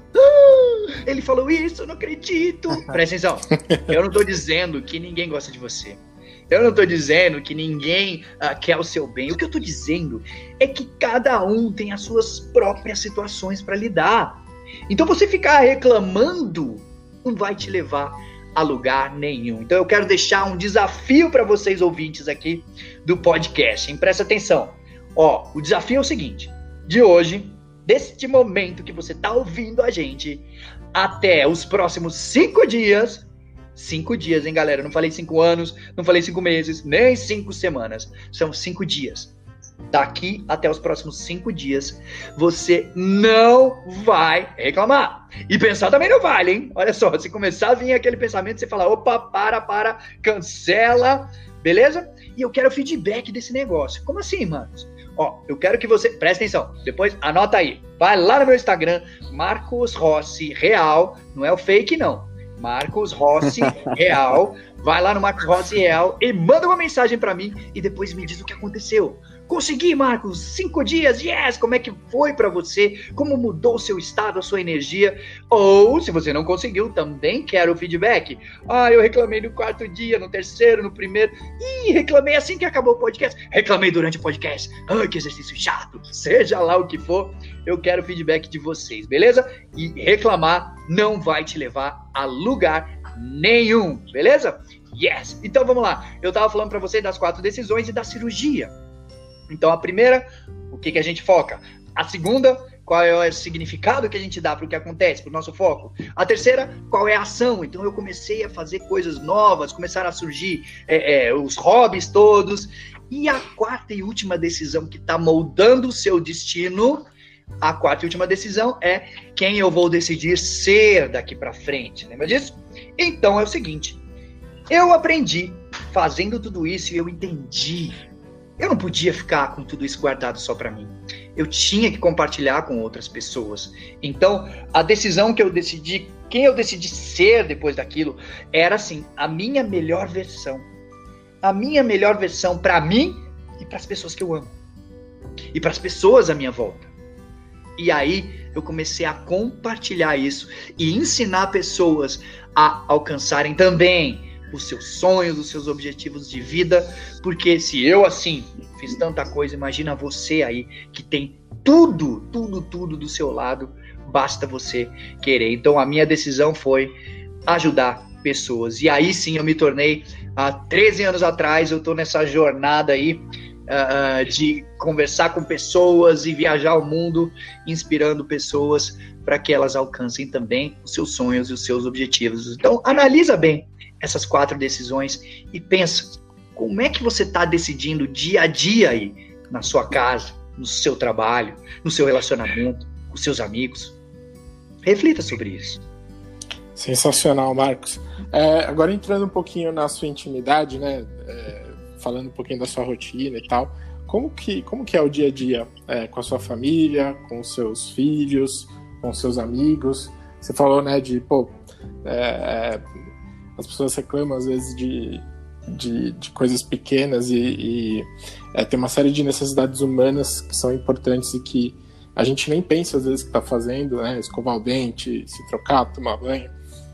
Speaker 3: Ele falou isso, eu não acredito. Presta atenção. Eu não tô dizendo que ninguém gosta de você. Eu não tô dizendo que ninguém quer o seu bem. O que eu tô dizendo é que cada um tem as suas próprias situações para lidar. Então você ficar reclamando não vai te levar a lugar nenhum. Então eu quero deixar um desafio para vocês ouvintes aqui do podcast. Hein? Presta atenção. Ó, o desafio é o seguinte. De hoje, deste momento que você tá ouvindo a gente, até os próximos 5 dias... 5 dias, hein, galera? Não falei 5 anos, não falei 5 meses, nem 5 semanas. São 5 dias. Daqui até os próximos 5 dias, você não vai reclamar. E pensar também não vale, hein? Olha só, se começar a vir aquele pensamento, você fala, opa, para, cancela, beleza? E eu quero feedback desse negócio. Como assim, manos? Ó, eu quero que você... Presta atenção, depois anota aí. Vai lá no meu Instagram, Marcos Rossi Real, não é o fake, não. Marcos Rossi Real, vai lá no Marcos Rossi Real e manda uma mensagem pra mim e depois me diz o que aconteceu. Consegui, Marcos, 5 dias, yes! Como é que foi pra você? Como mudou o seu estado, a sua energia? Ou, se você não conseguiu, também quero o feedback. Ah, eu reclamei no 4º dia, no 3º, no 1º. Ih, reclamei assim que acabou o podcast. Reclamei durante o podcast. Ai, que exercício chato. Seja lá o que for, eu quero o feedback de vocês, beleza? E reclamar não vai te levar a lugar nenhum, beleza? Yes! Então vamos lá. Eu tava falando pra você das 4 decisões e da cirurgia. Então a primeira, o que a gente foca? A segunda, qual é o significado que a gente dá para o que acontece, para o nosso foco? A terceira, qual é a ação? Então eu comecei a fazer coisas novas, começaram a surgir os hobbies todos. E a 4ª e última decisão que está moldando o seu destino, a 4ª e última decisão é quem eu vou decidir ser daqui para frente. Lembra disso? Então é o seguinte, eu aprendi fazendo tudo isso e eu entendi. Eu não podia ficar com tudo isso guardado só para mim. Eu tinha que compartilhar com outras pessoas. Então, a decisão que eu decidi, quem eu decidi ser depois daquilo, era assim, a minha melhor versão. a minha melhor versão para mim e para as pessoas que eu amo. E para as pessoas à minha volta. E aí eu comecei a compartilhar isso e ensinar pessoas a alcançarem também os seus sonhos, os seus objetivos de vida, porque se eu assim fiz tanta coisa, imagina você aí que tem tudo do seu lado, basta você querer. Então a minha decisão foi ajudar pessoas. E aí sim eu me tornei, há 13 anos atrás, eu estou nessa jornada aí de conversar com pessoas e viajar o mundo, inspirando pessoas para que elas alcancem também os seus sonhos e os seus objetivos. Então analisa bem essas 4 decisões e pensa, como é que você está decidindo dia a dia aí, na sua casa, no seu trabalho, no seu relacionamento, com seus amigos. Reflita sobre isso.
Speaker 1: Sensacional, Marcos. Agora entrando um pouquinho na sua intimidade, né? Falando um pouquinho da sua rotina e tal, como que é o dia a dia com a sua família, com os seus filhos, com os seus amigos? Você falou, né, de, as pessoas reclamam às vezes de coisas pequenas e tem uma série de necessidades humanas que são importantes e que a gente nem pensa às vezes que está fazendo, né? Escovar o dente, se trocar, tomar banho.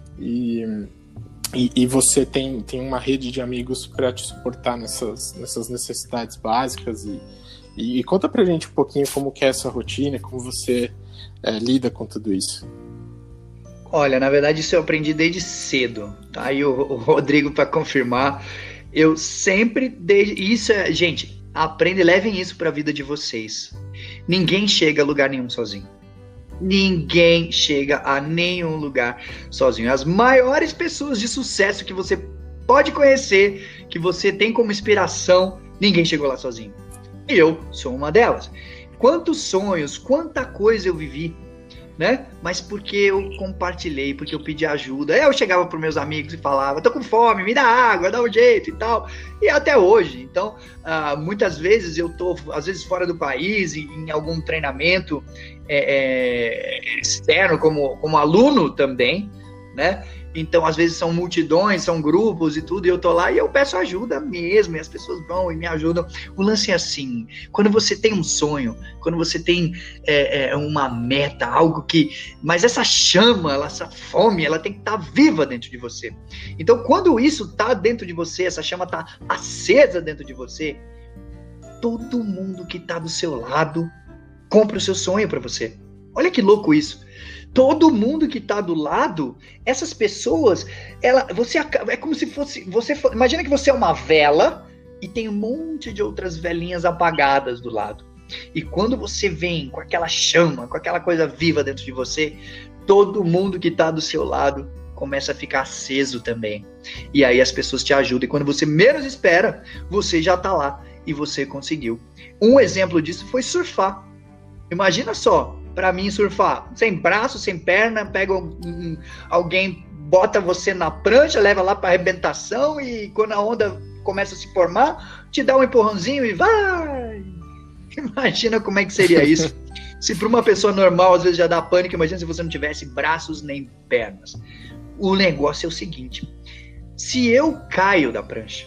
Speaker 1: E você tem uma rede de amigos para te suportar nessas necessidades básicas. E conta pra gente um pouquinho como que é essa rotina, como você lida com tudo isso.
Speaker 3: Olha, na verdade isso eu aprendi desde cedo, tá? E o Rodrigo para confirmar, eu sempre gente, aprenda e levem isso para a vida de vocês. Ninguém chega a lugar nenhum sozinho. Ninguém chega a nenhum lugar sozinho. As maiores pessoas de sucesso que você pode conhecer, que você tem como inspiração, ninguém chegou lá sozinho. E eu sou uma delas. Quantos sonhos, quanta coisa eu vivi, né? Mas porque eu compartilhei, porque eu pedi ajuda. Eu chegava para meus amigos e falava, tô com fome, me dá água, dá um jeito e tal. E até hoje. Então, muitas vezes eu tô, às vezes fora do país, em algum treinamento externo, como aluno também, né? Então, às vezes são multidões, são grupos e tudo, e eu tô lá e eu peço ajuda mesmo, e as pessoas vão e me ajudam. O lance é assim, quando você tem um sonho, quando você tem uma meta, algo que... Mas essa chama, essa fome, ela tem que estar viva dentro de você. Então, quando isso tá dentro de você, essa chama tá acesa dentro de você, todo mundo que tá do seu lado compra o seu sonho para você. Olha que louco isso. Todo mundo que está do lado, essas pessoas, é como se fosse, imagina que você é uma vela e tem um monte de outras velinhas apagadas do lado. E quando você vem com aquela chama, com aquela coisa viva dentro de você, todo mundo que está do seu lado começa a ficar aceso também. E aí as pessoas te ajudam. E quando você menos espera, você já está lá e você conseguiu. Um exemplo disso foi surfar. Imagina só. Pra mim, surfar sem braço, sem perna, pega alguém, bota você na prancha, leva lá pra arrebentação e quando a onda começa a se formar, te dá um empurrãozinho e vai! Imagina como é que seria isso. Se pra uma pessoa normal, às vezes já dá pânico, imagina se você não tivesse braços nem pernas. O negócio é o seguinte, se eu caio da prancha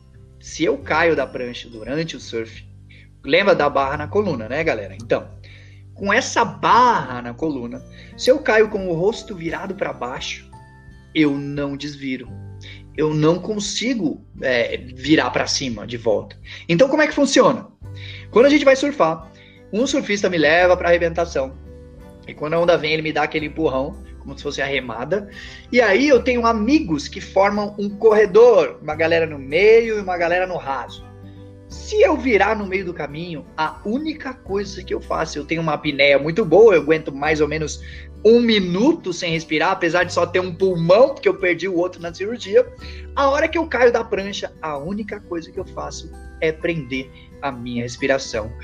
Speaker 3: durante o surf, lembra da barra na coluna, né, galera? Então, com essa barra na coluna, se eu caio com o rosto virado para baixo, eu não desviro. Eu não consigo virar para cima de volta. Então, como é que funciona? Quando a gente vai surfar, um surfista me leva para arrebentação. E quando a onda vem, ele me dá aquele empurrão, como se fosse a remada. E aí eu tenho amigos que formam um corredor, uma galera no meio e uma galera no raso. Se eu virar no meio do caminho, a única coisa que eu faço, eu tenho uma apneia muito boa, eu aguento mais ou menos 1 minuto sem respirar, apesar de só ter um pulmão, porque eu perdi o outro na cirurgia. A hora que eu caio da prancha, a única coisa que eu faço é prender a minha respiração.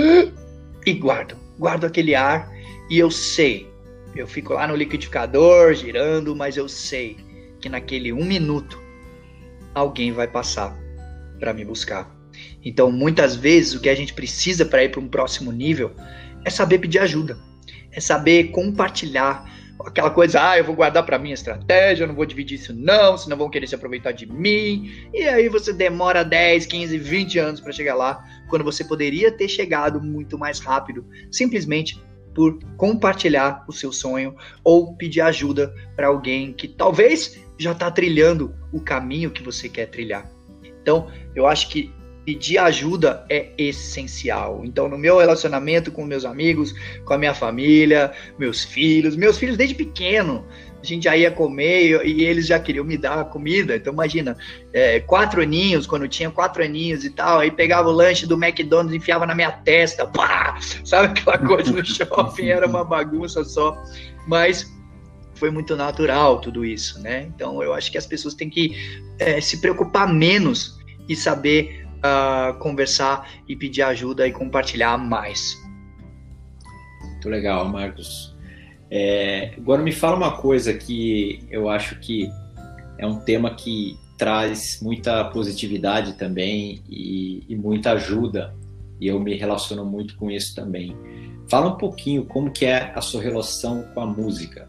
Speaker 3: E guardo aquele ar, e eu sei, eu fico lá no liquidificador, girando, mas eu sei que naquele 1 minuto, alguém vai passar para me buscar. Então, muitas vezes, o que a gente precisa para ir para um próximo nível é saber pedir ajuda, é saber compartilhar. aquela coisa, eu vou guardar para minha estratégia, eu não vou dividir isso não, senão vão querer se aproveitar de mim, e aí você demora 10, 15, 20 anos para chegar lá, quando você poderia ter chegado muito mais rápido, simplesmente por compartilhar o seu sonho ou pedir ajuda para alguém que talvez já está trilhando o caminho que você quer trilhar. Então, eu acho que pedir ajuda é essencial. Então, no meu relacionamento com meus amigos, com a minha família, meus filhos desde pequeno, a gente já ia comer e eles já queriam me dar comida. Então, imagina, 4 aninhos, quando eu tinha 4 aninhos e tal, aí pegava o lanche do McDonald's, enfiava na minha testa, pá! Sabe aquela coisa no shopping? Era uma bagunça só, mas foi muito natural tudo isso, né? Então, eu acho que as pessoas têm que se preocupar menos e saber conversar e pedir ajuda e compartilhar mais.
Speaker 4: Muito legal, Marcos. Agora me fala uma coisa que eu acho que é um tema que traz muita positividade também e muita ajuda, e eu me relaciono muito com isso também. Fala um pouquinho como que é a sua relação com a música.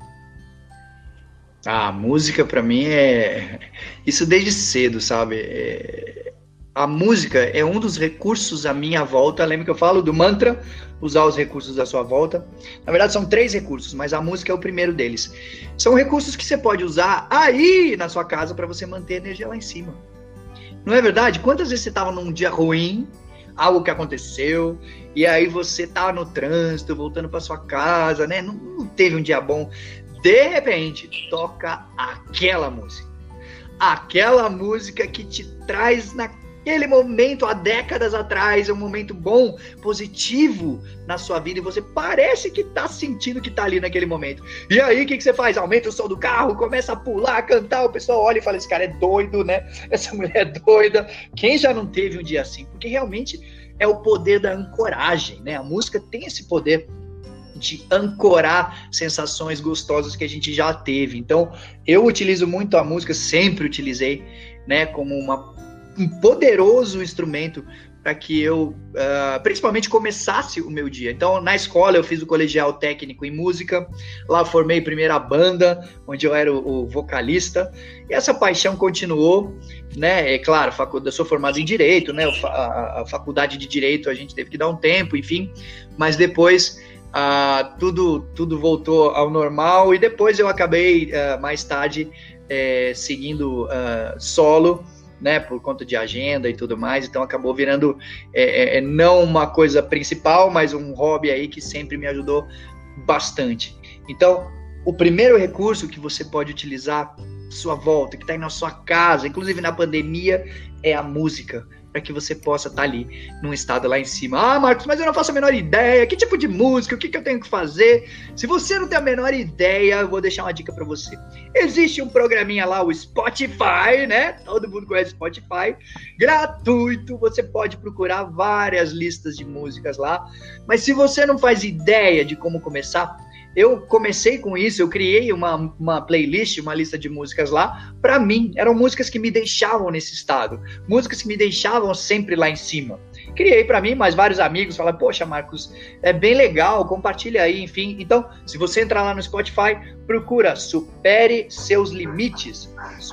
Speaker 3: A música para mim é isso desde cedo, sabe? A música é um dos recursos à minha volta. Lembra que eu falo do mantra, usar os recursos à sua volta? Na verdade são 3 recursos, mas a música é o primeiro deles. São recursos que você pode usar aí na sua casa para você manter a energia lá em cima. Não é verdade? Quantas vezes você estava num dia ruim, algo que aconteceu, e aí você tá no trânsito, voltando para sua casa, né? Não teve um dia bom. De repente, toca aquela música que te traz naquele momento, há décadas atrás, um momento bom, positivo na sua vida, e você parece que tá sentindo que tá ali naquele momento. E aí, o que você faz? Aumenta o som do carro, começa a pular, a cantar, o pessoal olha e fala, esse cara é doido, né? Essa mulher é doida. Quem já não teve um dia assim? Porque realmente é o poder da ancoragem, né? A música tem esse poder de ancorar sensações gostosas que a gente já teve. Então, eu utilizo muito a música, sempre utilizei, né, como um poderoso instrumento para que eu, principalmente, começasse o meu dia. Então, na escola, eu fiz o colegial técnico em música, lá eu formei a primeira banda, onde eu era o vocalista, e essa paixão continuou, né, é claro, eu sou formado em Direito, né, a faculdade de Direito a gente teve que dar um tempo, enfim, mas depois tudo voltou ao normal, e depois eu acabei mais tarde seguindo solo, né, por conta de agenda e tudo mais, então acabou virando não uma coisa principal, mas um hobby aí que sempre me ajudou bastante. Então, o primeiro recurso que você pode utilizar à sua volta, que está aí na sua casa, inclusive na pandemia, é a música, para que você possa estar ali num estado lá em cima. Marcos, mas eu não faço a menor ideia, que tipo de música, o que eu tenho que fazer? Se você não tem a menor ideia, eu vou deixar uma dica para você. Existe um programinha lá, o Spotify, né? Todo mundo conhece Spotify, gratuito, você pode procurar várias listas de músicas lá, mas se você não faz ideia de como começar, eu comecei com isso, eu criei uma playlist, uma lista de músicas lá, para mim, eram músicas que me deixavam nesse estado, músicas que me deixavam sempre lá em cima. Criei para mim, mas vários amigos falaram, poxa, Marcos, é bem legal, compartilha aí, enfim. Então, se você entrar lá no Spotify, procura Supere Seus Limites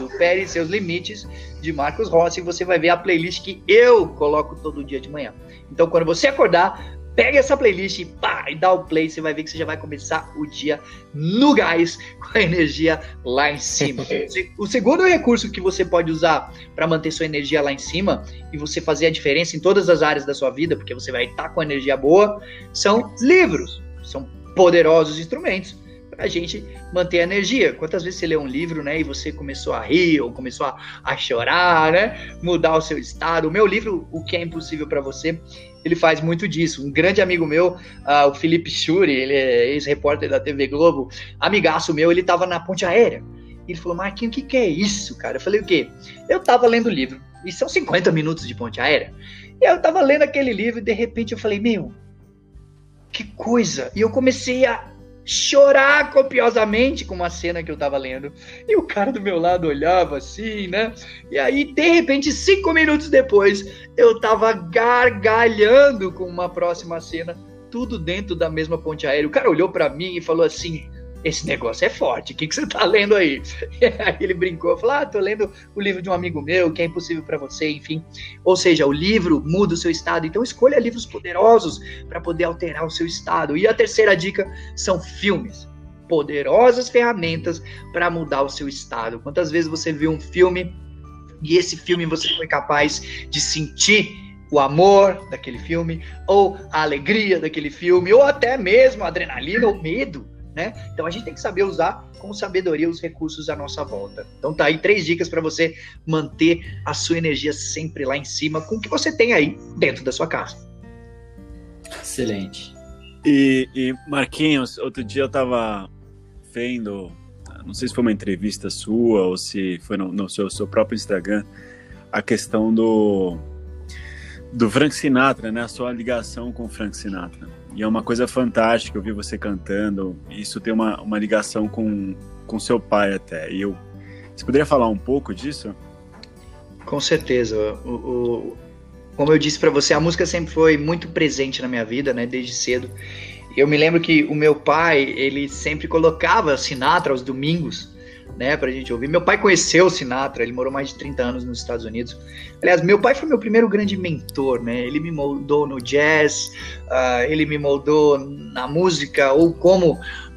Speaker 3: de Marcos Rossi, e você vai ver a playlist que eu coloco todo dia de manhã. Então, quando você acordar, pega essa playlist e dá o play, você vai ver que você já vai começar o dia no gás, com a energia lá em cima. O segundo recurso que você pode usar para manter sua energia lá em cima e você fazer a diferença em todas as áreas da sua vida, porque você vai estar com energia boa, são livros. São poderosos instrumentos para a gente manter a energia. Quantas vezes você lê um livro, né, e você começou a rir ou começou a chorar, né, mudar o seu estado? O meu livro, O Que é Impossível para Você, ele faz muito disso. Um grande amigo meu, o Felipe Schuri, ele é ex-repórter da TV Globo, amigaço meu, ele estava na ponte aérea. Ele falou, Marquinhos, o que é isso, cara? Eu falei, o quê? Eu estava lendo o livro, e são 50 minutos de ponte aérea, e eu estava lendo aquele livro, e de repente eu falei, meu, que coisa! E eu comecei a chorar copiosamente com uma cena que eu tava lendo, e o cara do meu lado olhava assim, né, e aí de repente 5 minutos depois eu tava gargalhando com uma próxima cena, tudo dentro da mesma ponte aérea. O cara olhou pra mim e falou assim, esse negócio é forte, o que você tá lendo aí? Aí ele brincou, falou, tô lendo o livro de um amigo meu, que é impossível para você, enfim. Ou seja, o livro muda o seu estado, então escolha livros poderosos para poder alterar o seu estado. E a terceira dica são filmes. Poderosas ferramentas para mudar o seu estado. Quantas vezes você viu um filme e esse filme você foi capaz de sentir o amor daquele filme, ou a alegria daquele filme, ou até mesmo a adrenalina, ou medo, né? Então a gente tem que saber usar com sabedoria os recursos à nossa volta. Então tá aí 3 dicas para você manter a sua energia sempre lá em cima com o que você tem aí dentro da sua casa.
Speaker 4: Excelente.
Speaker 2: E Marquinhos, outro dia eu tava vendo, não sei se foi uma entrevista sua ou se foi no seu próprio Instagram, a questão do Frank Sinatra, né? A sua ligação com o Frank Sinatra. E é uma coisa fantástica, eu vi você cantando, e isso tem uma ligação com seu pai até. Você poderia falar um pouco disso?
Speaker 3: Com certeza. Como eu disse para você, a música sempre foi muito presente na minha vida, né? Desde cedo. Eu me lembro que o meu pai, ele sempre colocava Sinatra aos domingos, né, pra gente ouvir. Meu pai conheceu o Sinatra, ele morou mais de 30 anos nos Estados Unidos. Aliás, meu pai foi meu primeiro grande mentor, né? Ele me moldou no jazz, ele me moldou na música, ou como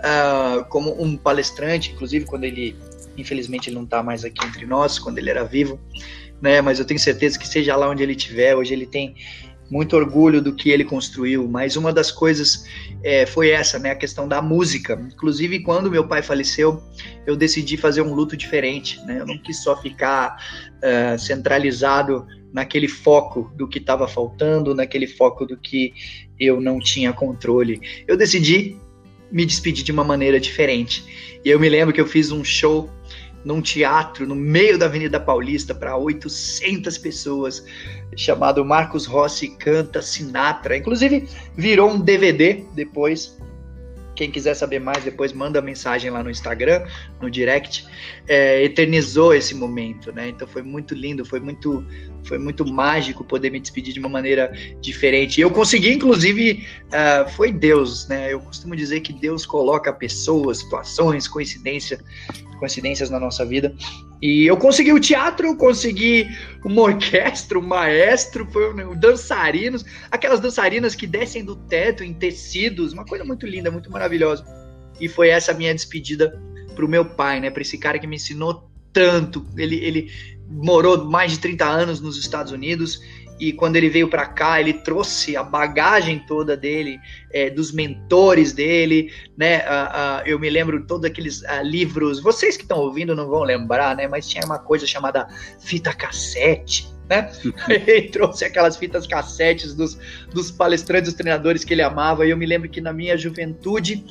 Speaker 3: um palestrante, inclusive quando ele, infelizmente, ele não tá mais aqui entre nós, quando ele era vivo, né? Mas eu tenho certeza que seja lá onde ele estiver, hoje ele tem muito orgulho do que ele construiu, mas uma das coisas foi essa, né, a questão da música. Inclusive, quando meu pai faleceu, eu decidi fazer um luto diferente, né? Eu não quis só ficar centralizado naquele foco do que estava faltando, naquele foco do que eu não tinha controle. Eu decidi me despedir de uma maneira diferente. E eu me lembro que eu fiz um show num teatro no meio da Avenida Paulista para 800 pessoas, chamado Marcos Rossi Canta Sinatra. Inclusive virou um DVD depois. Quem quiser saber mais, depois manda mensagem lá no Instagram, no direct. Eternizou esse momento, né? Então foi muito lindo, foi muito mágico poder me despedir de uma maneira diferente. Eu consegui, inclusive, foi Deus, né? Eu costumo dizer que Deus coloca pessoas, situações, coincidências na nossa vida. E eu consegui o teatro, eu consegui uma orquestra, um maestro, dançarinos, aquelas dançarinas que descem do teto em tecidos, uma coisa muito linda, muito maravilhosa. E foi essa a minha despedida pro meu pai, né? Para esse cara que me ensinou tanto. Ele morou mais de 30 anos nos Estados Unidos, e quando ele veio para cá, ele trouxe a bagagem toda dele, dos mentores dele, né? Eu me lembro todos aqueles livros, vocês que estão ouvindo não vão lembrar, né? Mas tinha uma coisa chamada fita cassete, né? Ele trouxe aquelas fitas cassetes dos palestrantes, dos treinadores que ele amava, e eu me lembro que na minha juventude,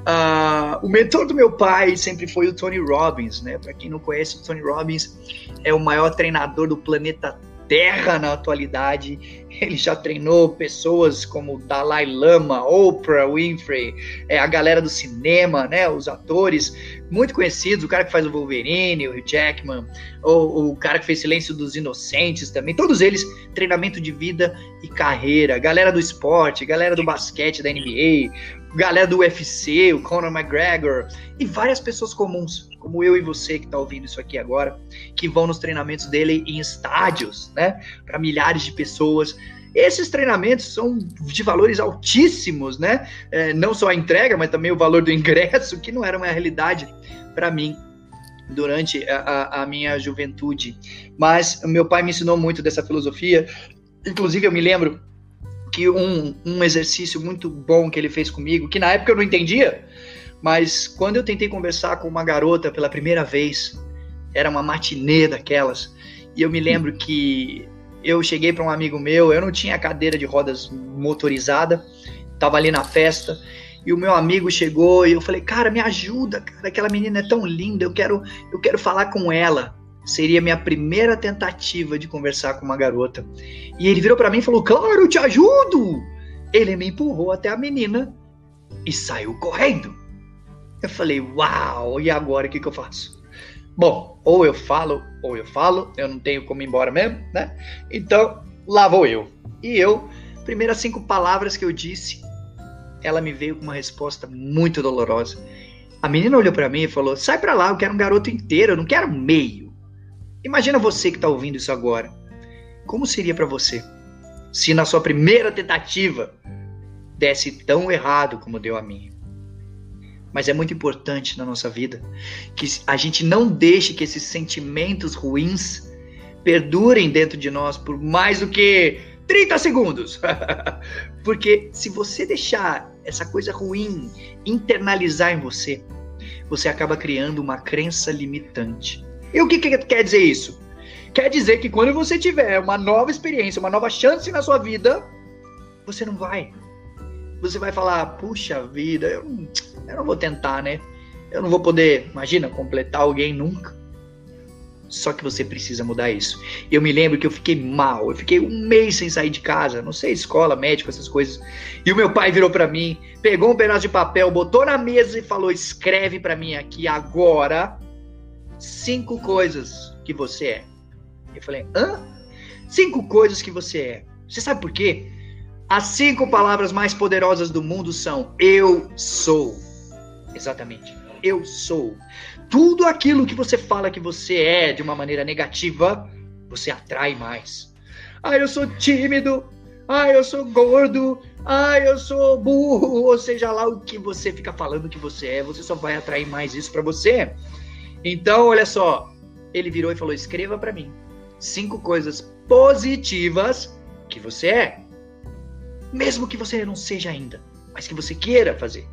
Speaker 3: o mentor do meu pai sempre foi o Tony Robbins, né? Para quem não conhece, o Tony Robbins é o maior treinador do planeta Terra na atualidade. Ele já treinou pessoas como Dalai Lama, Oprah Winfrey, a galera do cinema, né, os atores muito conhecidos, o cara que faz o Wolverine, o Hugh Jackman, o cara que fez Silêncio dos Inocentes também, todos eles, treinamento de vida e carreira, galera do esporte, galera do basquete da NBA, galera do UFC, o Conor McGregor, e várias pessoas comuns, como eu e você que está ouvindo isso aqui agora, que vão nos treinamentos dele em estádios, né, para milhares de pessoas. Esses treinamentos são de valores altíssimos, né? Não só a entrega, mas também o valor do ingresso, que não era uma realidade para mim durante a minha juventude. Mas o meu pai me ensinou muito dessa filosofia. Inclusive, eu me lembro que um exercício muito bom que ele fez comigo, que na época eu não entendia, mas quando eu tentei conversar com uma garota pela primeira vez, era uma matinê daquelas, e eu me lembro que eu cheguei para um amigo meu, eu não tinha cadeira de rodas motorizada, estava ali na festa, e o meu amigo chegou e eu falei, cara, me ajuda, cara, aquela menina é tão linda, eu quero falar com ela. Seria minha primeira tentativa de conversar com uma garota. E ele virou para mim e falou, claro, eu te ajudo. Ele me empurrou até a menina e saiu correndo. Eu falei, uau, e agora o que eu faço? Bom, ou eu falo, eu não tenho como ir embora mesmo, né? Então, lá vou eu. E eu, primeiras 5 palavras que eu disse, ela me veio com uma resposta muito dolorosa. A menina olhou pra mim e falou, sai pra lá, eu quero um garoto inteiro, eu não quero meio. Imagina você que tá ouvindo isso agora. Como seria pra você se na sua primeira tentativa desse tão errado como deu a minha? Mas é muito importante na nossa vida que a gente não deixe que esses sentimentos ruins perdurem dentro de nós por mais do que 30 segundos. Porque se você deixar essa coisa ruim internalizar em você, você acaba criando uma crença limitante. E o que quer dizer isso? Quer dizer que quando você tiver uma nova experiência, uma nova chance na sua vida, você não vai. Você vai falar, puxa vida, eu não vou tentar, né? Eu não vou poder, imagina, completar alguém nunca. Só que você precisa mudar isso. Eu me lembro que eu fiquei mal, eu fiquei um mês sem sair de casa, não sei, escola, médico, essas coisas. E o meu pai virou pra mim, pegou um pedaço de papel, botou na mesa e falou, escreve pra mim aqui agora 5 coisas que você é. Eu falei, 5 coisas que você é. Você sabe por quê? As 5 palavras mais poderosas do mundo são eu sou. Exatamente. Eu sou. Tudo aquilo que você fala que você é de uma maneira negativa, você atrai mais. Eu sou tímido. Eu sou gordo. Eu sou burro. Ou seja lá o que você fica falando que você é, você só vai atrair mais isso pra você. Então, olha só. Ele virou e falou, escreva pra mim 5 coisas positivas que você é. Mesmo que você não seja ainda, mas que você queira fazer.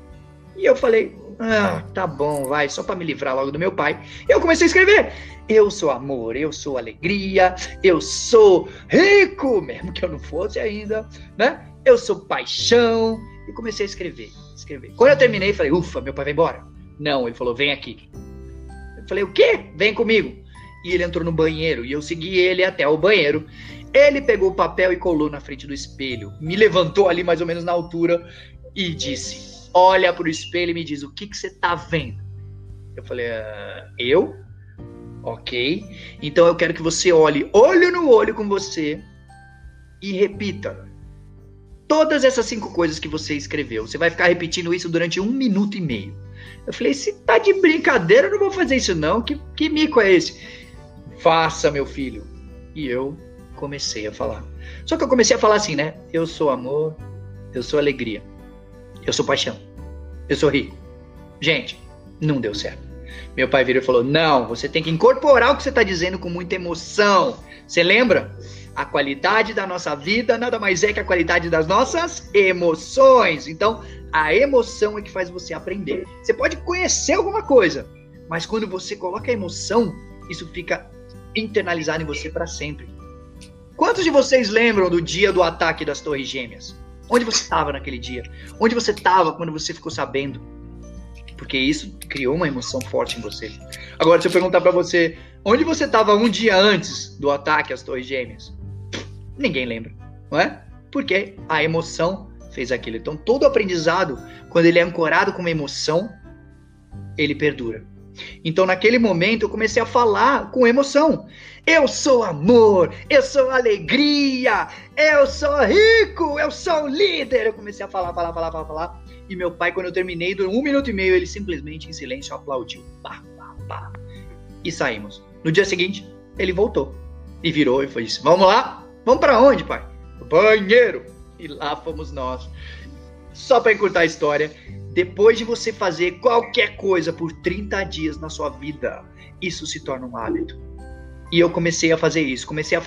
Speaker 3: E eu falei, tá bom, vai, só para me livrar logo do meu pai. Eu comecei a escrever, eu sou amor, eu sou alegria, eu sou rico, mesmo que eu não fosse ainda, né? Eu sou paixão. E comecei a escrever. Quando eu terminei, falei, ufa, meu pai vai embora. Não, ele falou, vem aqui. Eu falei, o quê? Vem comigo. E ele entrou no banheiro, e eu segui ele até o banheiro. Ele pegou o papel e colou na frente do espelho. Me levantou ali mais ou menos na altura e disse, olha pro espelho e me diz, o que você tá vendo? Eu falei, eu? Ok. Então eu quero que você olhe olho no olho com você e repita todas essas 5 coisas que você escreveu. Você vai ficar repetindo isso durante 1 minuto e meio. Eu falei, se tá de brincadeira, eu não vou fazer isso não. Que mico é esse? Faça, meu filho. E eu comecei a falar. Só que eu comecei a falar assim, né? Eu sou amor, eu sou alegria, eu sou paixão, eu sou rico. Gente, não deu certo. Meu pai virou e falou, não, você tem que incorporar o que você está dizendo com muita emoção. Você lembra? A qualidade da nossa vida nada mais é que a qualidade das nossas emoções. Então, a emoção é que faz você aprender. Você pode conhecer alguma coisa, mas quando você coloca a emoção, isso fica internalizado em você para sempre. Quantos de vocês lembram do dia do ataque das Torres Gêmeas? Onde você estava naquele dia? Onde você estava quando você ficou sabendo? Porque isso criou uma emoção forte em você. Agora, se eu perguntar para você, onde você estava um dia antes do ataque às Torres Gêmeas? Ninguém lembra, não é? Porque a emoção fez aquilo. Então, todo aprendizado, quando ele é ancorado com uma emoção, ele perdura. Então, naquele momento, eu comecei a falar com emoção. Eu sou amor, eu sou alegria, eu sou rico, eu sou líder. Eu comecei a falar. E meu pai, quando eu terminei, durante 1 minuto e meio, ele simplesmente em silêncio aplaudiu. Pá, pá, pá. E saímos. No dia seguinte, ele voltou. E virou e disse, vamos lá? Vamos pra onde, pai? Banheiro. E lá fomos nós. Só pra encurtar a história, depois de você fazer qualquer coisa por 30 dias na sua vida, isso se torna um hábito. E eu comecei a fazer isso.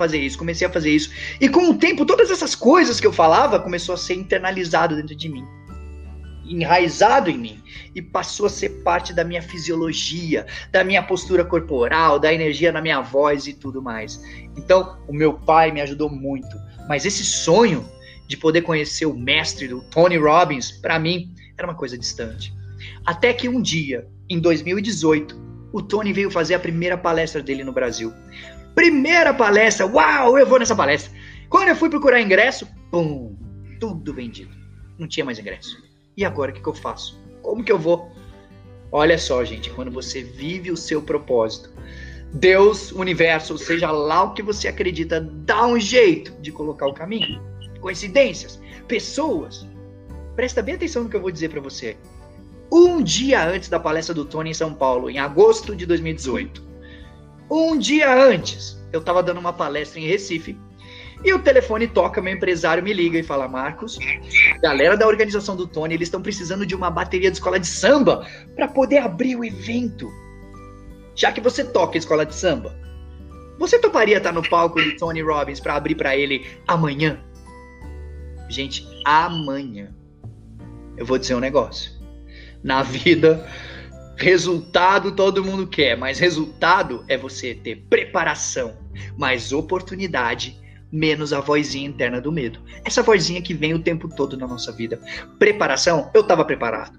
Speaker 3: E com o tempo, todas essas coisas que eu falava começou a ser internalizado dentro de mim. Enraizado em mim. E passou a ser parte da minha fisiologia, da minha postura corporal, da energia na minha voz e tudo mais. Então, o meu pai me ajudou muito. Mas esse sonho de poder conhecer o mestre do Tony Robbins, para mim, era uma coisa distante. Até que um dia, em 2018, o Tony veio fazer a primeira palestra dele no Brasil. Primeira palestra, uau, eu vou nessa palestra. Quando eu fui procurar ingresso, pum, tudo vendido. Não tinha mais ingresso. E agora, o que eu faço? Como que eu vou? Olha só, gente, quando você vive o seu propósito, Deus, o universo, seja lá o que você acredita, dá um jeito de colocar o caminho. Coincidências, pessoas. Presta bem atenção no que eu vou dizer para você. Um dia antes da palestra do Tony em São Paulo, em agosto de 2018. Um dia antes, eu estava dando uma palestra em Recife, e o telefone toca, meu empresário me liga e fala: Marcos, galera da organização do Tony, eles estão precisando de uma bateria de escola de samba para poder abrir o evento. Já que você toca escola de samba, você toparia estar no palco do Tony Robbins para abrir para ele amanhã? Gente, amanhã. Eu vou dizer um negócio. Na vida, resultado todo mundo quer, mas resultado é você ter preparação, mais oportunidade, menos a vozinha interna do medo. Essa vozinha que vem o tempo todo na nossa vida. Preparação, eu estava preparado.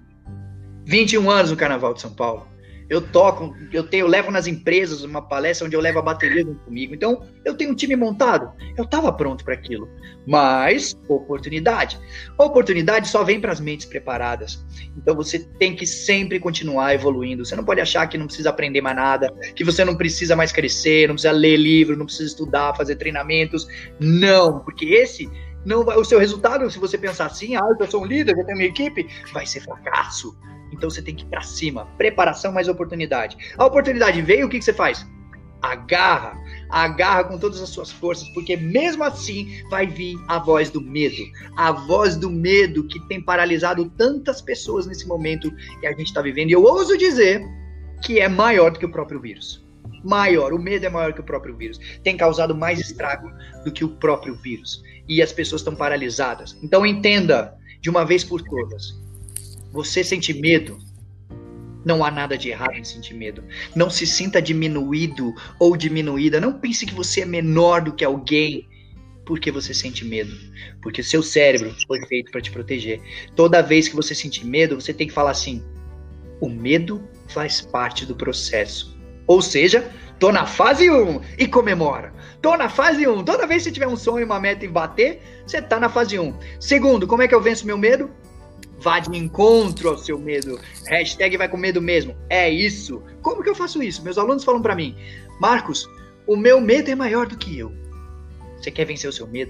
Speaker 3: 21 anos no Carnaval de São Paulo. Eu toco, eu levo nas empresas uma palestra onde eu levo a bateria junto comigo. Então, eu tenho um time montado. Eu estava pronto para aquilo. Mas, oportunidade. A oportunidade só vem para as mentes preparadas. Então, você tem que sempre continuar evoluindo. Você não pode achar que não precisa aprender mais nada, que você não precisa mais crescer, não precisa ler livro, não precisa estudar, fazer treinamentos. Não, porque esse não vai, o seu resultado, se você pensar assim, eu sou um líder, eu tenho minha equipe, vai ser fracasso. Então você tem que ir pra cima. Preparação mais oportunidade. A oportunidade veio, o que você faz? Agarra. Agarra com todas as suas forças, porque mesmo assim vai vir a voz do medo. A voz do medo que tem paralisado tantas pessoas nesse momento que a gente está vivendo. E eu ouso dizer que é maior do que o próprio vírus. Maior. O medo é maior que o próprio vírus. Tem causado mais estrago do que o próprio vírus. E as pessoas estão paralisadas. Então entenda de uma vez por todas. Você sente medo? Não há nada de errado em sentir medo. Não se sinta diminuído ou diminuída. Não pense que você é menor do que alguém porque você sente medo. Porque o seu cérebro foi feito para te proteger. Toda vez que você sentir medo, você tem que falar assim: o medo faz parte do processo. Ou seja, tô na fase 1 e comemora. Tô na fase 1. Toda vez que você tiver um sonho, uma meta e bater, você tá na fase 1. Segundo, como é que eu venço meu medo? Vá de encontro ao seu medo. Hashtag vai com medo mesmo. É isso. Como que eu faço isso? Meus alunos falam pra mim: Marcos, o meu medo é maior do que eu. Você quer vencer o seu medo?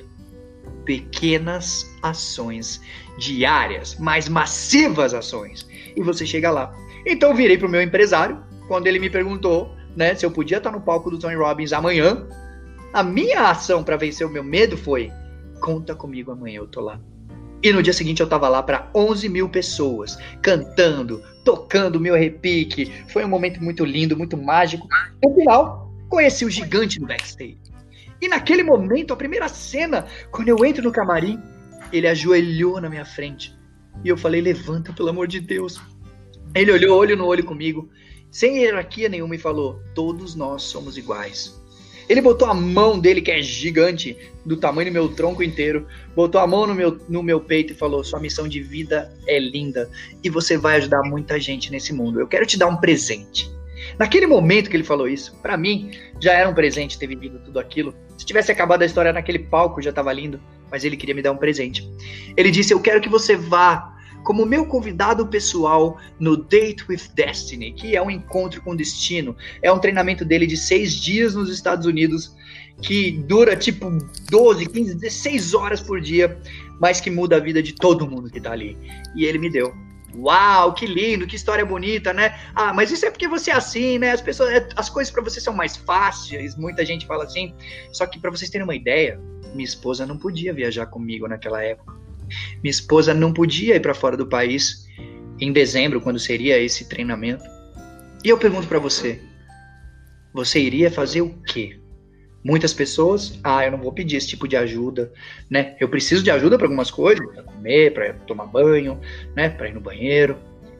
Speaker 3: Pequenas ações diárias, mais massivas ações. E você chega lá. Então eu virei pro meu empresário, quando ele me perguntou, né, se eu podia estar no palco do Tony Robbins amanhã. A minha ação para vencer o meu medo foi: conta comigo amanhã, eu tô lá. E no dia seguinte eu tava lá para 11 mil pessoas, cantando, tocando meu repique. Foi um momento muito lindo, muito mágico. No final, conheci o gigante no backstage. E naquele momento, a primeira cena, quando eu entro no camarim, ele ajoelhou na minha frente. E eu falei: levanta, pelo amor de Deus. Ele olhou olho no olho comigo, sem hierarquia nenhuma, e falou: todos nós somos iguais. Ele botou a mão dele, que é gigante, do tamanho do meu tronco inteiro, botou a mão no meu peito e falou: sua missão de vida é linda e você vai ajudar muita gente nesse mundo. Eu quero te dar um presente. Naquele momento que ele falou isso, pra mim, já era um presente ter vivido tudo aquilo. Se tivesse acabado a história naquele palco, já tava lindo, mas ele queria me dar um presente. Ele disse: eu quero que você vá como meu convidado pessoal no Date with Destiny, que é um encontro com destino. É um treinamento dele de 6 dias nos Estados Unidos, que dura tipo 12, 15, 16 horas por dia, mas que muda a vida de todo mundo que tá ali. E ele me deu. Uau, que lindo, que história bonita, né? Ah, mas isso é porque você é assim, né? As coisas pra você são mais fáceis, muita gente fala assim. Só que pra vocês terem uma ideia, minha esposa não podia viajar comigo naquela época. Minha esposa não podia ir para fora do país em dezembro, quando seria esse treinamento. E eu pergunto para você: você iria fazer o quê? Muitas pessoas: eu não vou pedir esse tipo de ajuda, né? Eu preciso de ajuda para algumas coisas, para comer, para tomar banho, né? Para ir no banheiro.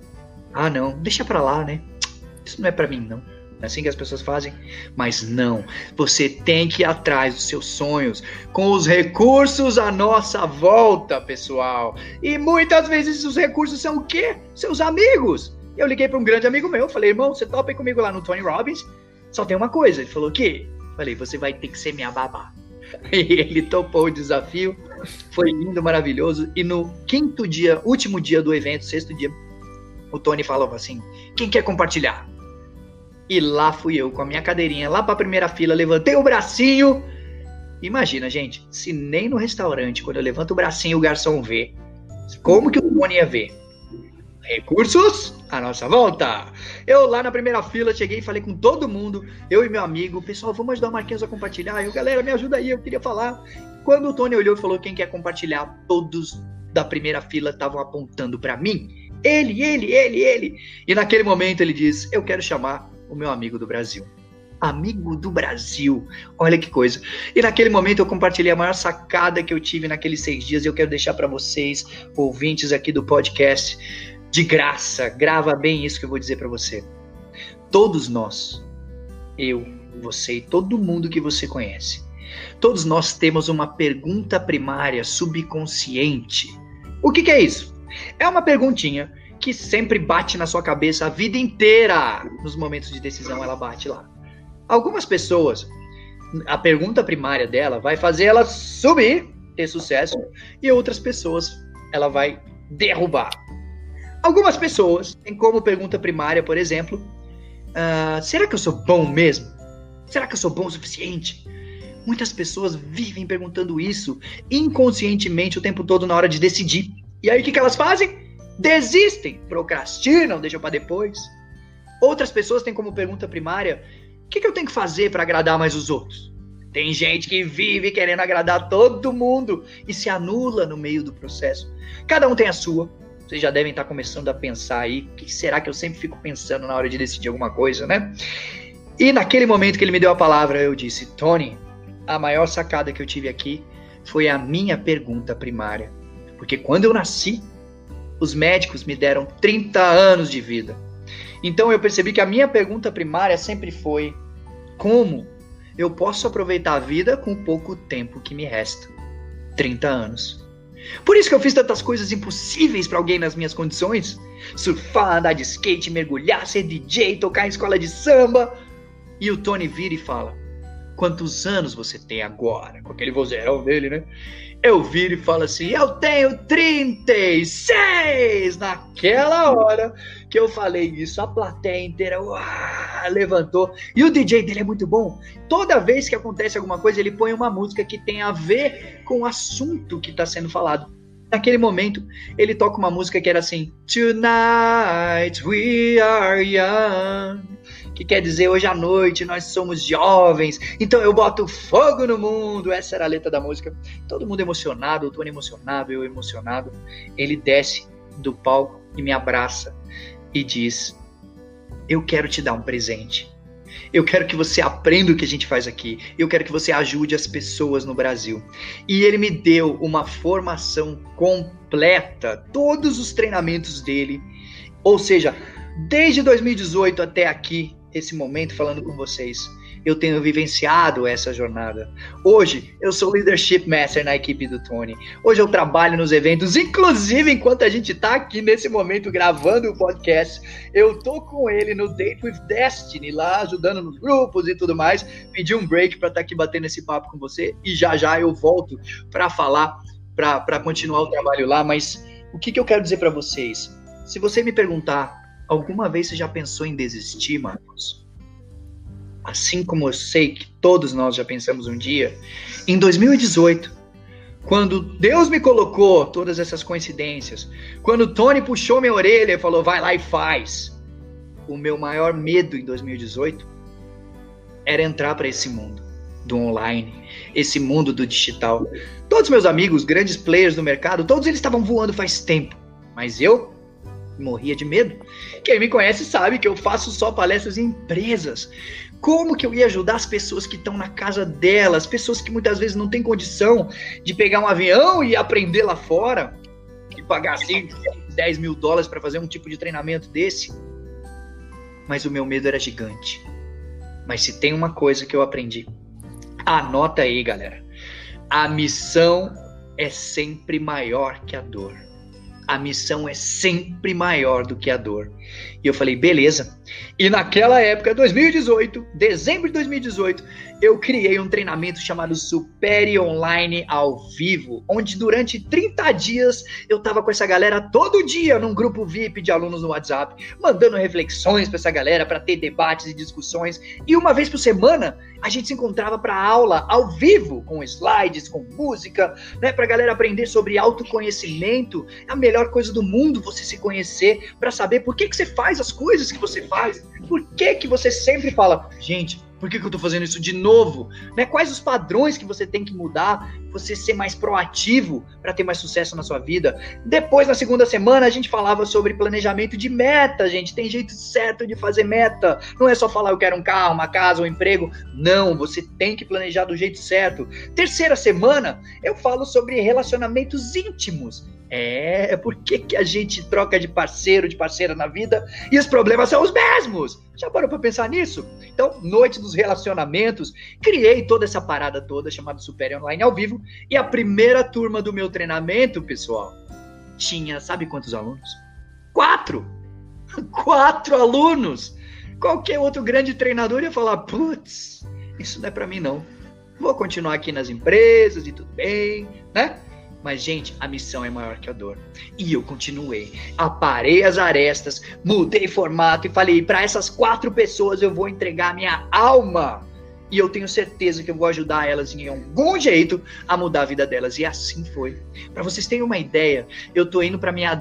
Speaker 3: Não, deixa para lá, né? Isso não é para mim, não. É assim que as pessoas fazem? Mas não, você tem que ir atrás dos seus sonhos, com os recursos à nossa volta, pessoal. E muitas vezes os recursos são o quê? Seus amigos. Eu liguei para um grande amigo meu, falei: irmão, você topa aí comigo lá no Tony Robbins? Só tem uma coisa. Ele falou: o quê? Falei: você vai ter que ser minha babá. E ele topou o desafio, foi lindo, maravilhoso. E no último dia do evento, 6º dia, o Tony falava assim: quem quer compartilhar? E lá fui eu, com a minha cadeirinha, lá pra primeira fila, levantei o bracinho. Imagina, gente, se nem no restaurante, quando eu levanto o bracinho, o garçom vê, como que o Tony ia ver? Recursos à nossa volta. Eu lá na primeira fila cheguei e falei com todo mundo, eu e meu amigo, pessoal, vamos ajudar o Marquinhos a compartilhar. Eu, galera, me ajuda aí, eu queria falar. Quando o Tony olhou e falou quem quer compartilhar, todos da primeira fila estavam apontando para mim. Ele. E naquele momento ele diz, eu quero chamar o meu amigo do Brasil. Amigo do Brasil, olha que coisa. E naquele momento eu compartilhei a maior sacada que eu tive naqueles 6 dias e eu quero deixar para vocês, ouvintes aqui do podcast, de graça, grava bem isso que eu vou dizer para você. Todos nós, eu, você e todo mundo que você conhece, todos nós temos uma pergunta primária subconsciente. O que é isso? É uma perguntinha que sempre bate na sua cabeça a vida inteira. Nos momentos de decisão ela bate lá. Algumas pessoas, a pergunta primária dela vai fazer ela subir, ter sucesso, e outras pessoas ela vai derrubar. Algumas pessoas têm como pergunta primária, por exemplo, será que eu sou bom mesmo? Será que eu sou bom o suficiente? Muitas pessoas vivem perguntando isso inconscientemente o tempo todo na hora de decidir. E aí o que elas fazem? Desistem, procrastinam, deixam para depois. Outras pessoas têm como pergunta primária, o que eu tenho que fazer para agradar mais os outros? Tem gente que vive querendo agradar todo mundo e se anula no meio do processo. Cada um tem a sua. Vocês já devem estar começando a pensar aí, o que será que eu sempre fico pensando na hora de decidir alguma coisa, né? E naquele momento que ele me deu a palavra, eu disse, Tony, a maior sacada que eu tive aqui foi a minha pergunta primária. Porque quando eu nasci, os médicos me deram 30 anos de vida. Então eu percebi que a minha pergunta primária sempre foi, como eu posso aproveitar a vida com o pouco tempo que me resta? 30 anos. Por isso que eu fiz tantas coisas impossíveis para alguém nas minhas condições. Surfar, andar de skate, mergulhar, ser DJ, tocar em escola de samba. E o Tony vira e fala, quantos anos você tem agora? Com aquele vozeirão dele, né? Eu viro e falo assim, eu tenho 36! Naquela hora que eu falei isso, a plateia inteira levantou. E o DJ dele é muito bom. Toda vez que acontece alguma coisa, ele põe uma música que tem a ver com o assunto que está sendo falado. Naquele momento, ele toca uma música que era assim, Tonight we are young. Que quer dizer, hoje à noite nós somos jovens, então eu boto fogo no mundo. Essa era a letra da música. Todo mundo emocionado, o Tony emocionado, eu emocionado. Ele desce do palco e me abraça e diz, eu quero te dar um presente. Eu quero que você aprenda o que a gente faz aqui. Eu quero que você ajude as pessoas no Brasil. E ele me deu uma formação completa, todos os treinamentos dele. Ou seja, desde 2018 até aqui, esse momento falando com vocês, eu tenho vivenciado essa jornada. Hoje, eu sou Leadership Master na equipe do Tony. Hoje eu trabalho nos eventos, inclusive enquanto a gente está aqui nesse momento gravando o podcast, eu tô com ele no Date with Destiny, lá ajudando nos grupos e tudo mais. Pedi um break para estar aqui batendo esse papo com você e já eu volto para falar, para continuar o trabalho lá. Mas o que eu quero dizer para vocês? Se você me perguntar, alguma vez você já pensou em desistir, Marcos? Assim como eu sei que todos nós já pensamos um dia, em 2018, quando Deus me colocou todas essas coincidências, quando o Tony puxou minha orelha e falou, vai lá e faz, o meu maior medo em 2018 era entrar para esse mundo do online, esse mundo do digital. Todos meus amigos, grandes players do mercado, todos eles estavam voando faz tempo, mas eu morria de medo. Quem me conhece sabe que eu faço só palestras em empresas. Como que eu ia ajudar as pessoas que estão na casa delas, pessoas que muitas vezes não têm condição de pegar um avião e aprender lá fora, e pagar 5, 10 mil dólares para fazer um tipo de treinamento desse? Mas o meu medo era gigante. Mas se tem uma coisa que eu aprendi, anota aí, galera. A missão é sempre maior que a dor. A missão é sempre maior do que a dor. E eu falei, beleza. E naquela época, 2018, dezembro de 2018, eu criei um treinamento chamado Supere Online ao Vivo, onde durante 30 dias eu tava com essa galera todo dia num grupo VIP de alunos no WhatsApp, mandando reflexões para essa galera, para ter debates e discussões. E uma vez por semana, a gente se encontrava para aula ao vivo, com slides, com música, né, pra galera aprender sobre autoconhecimento. A melhor melhor coisa do mundo você se conhecer para saber por que você faz as coisas que você faz. Por que você sempre fala, gente, por que eu tô fazendo isso de novo? Né? Quais os padrões que você tem que mudar, você ser mais proativo para ter mais sucesso na sua vida? Depois, na segunda semana, a gente falava sobre planejamento de meta, gente. Tem jeito certo de fazer meta. Não é só falar eu quero um carro, uma casa, um emprego. Não, você tem que planejar do jeito certo. Terceira semana, eu falo sobre relacionamentos íntimos. Por que a gente troca de parceiro, de parceira na vida e os problemas são os mesmos? Já parou pra pensar nisso? Então, noite dos relacionamentos, criei toda essa parada toda chamada Supere Online ao vivo e a primeira turma do meu treinamento, pessoal, tinha, sabe quantos alunos? 4 alunos! Qualquer outro grande treinador ia falar, putz, isso não é pra mim não. Vou continuar aqui nas empresas e tudo bem, né? Mas, gente, a missão é maior que a dor. E eu continuei. Aparei as arestas, mudei formato e falei, para essas 4 pessoas eu vou entregar minha alma. E eu tenho certeza que eu vou ajudar elas em algum jeito a mudar a vida delas. E assim foi. Para vocês terem uma ideia, eu tô indo para minha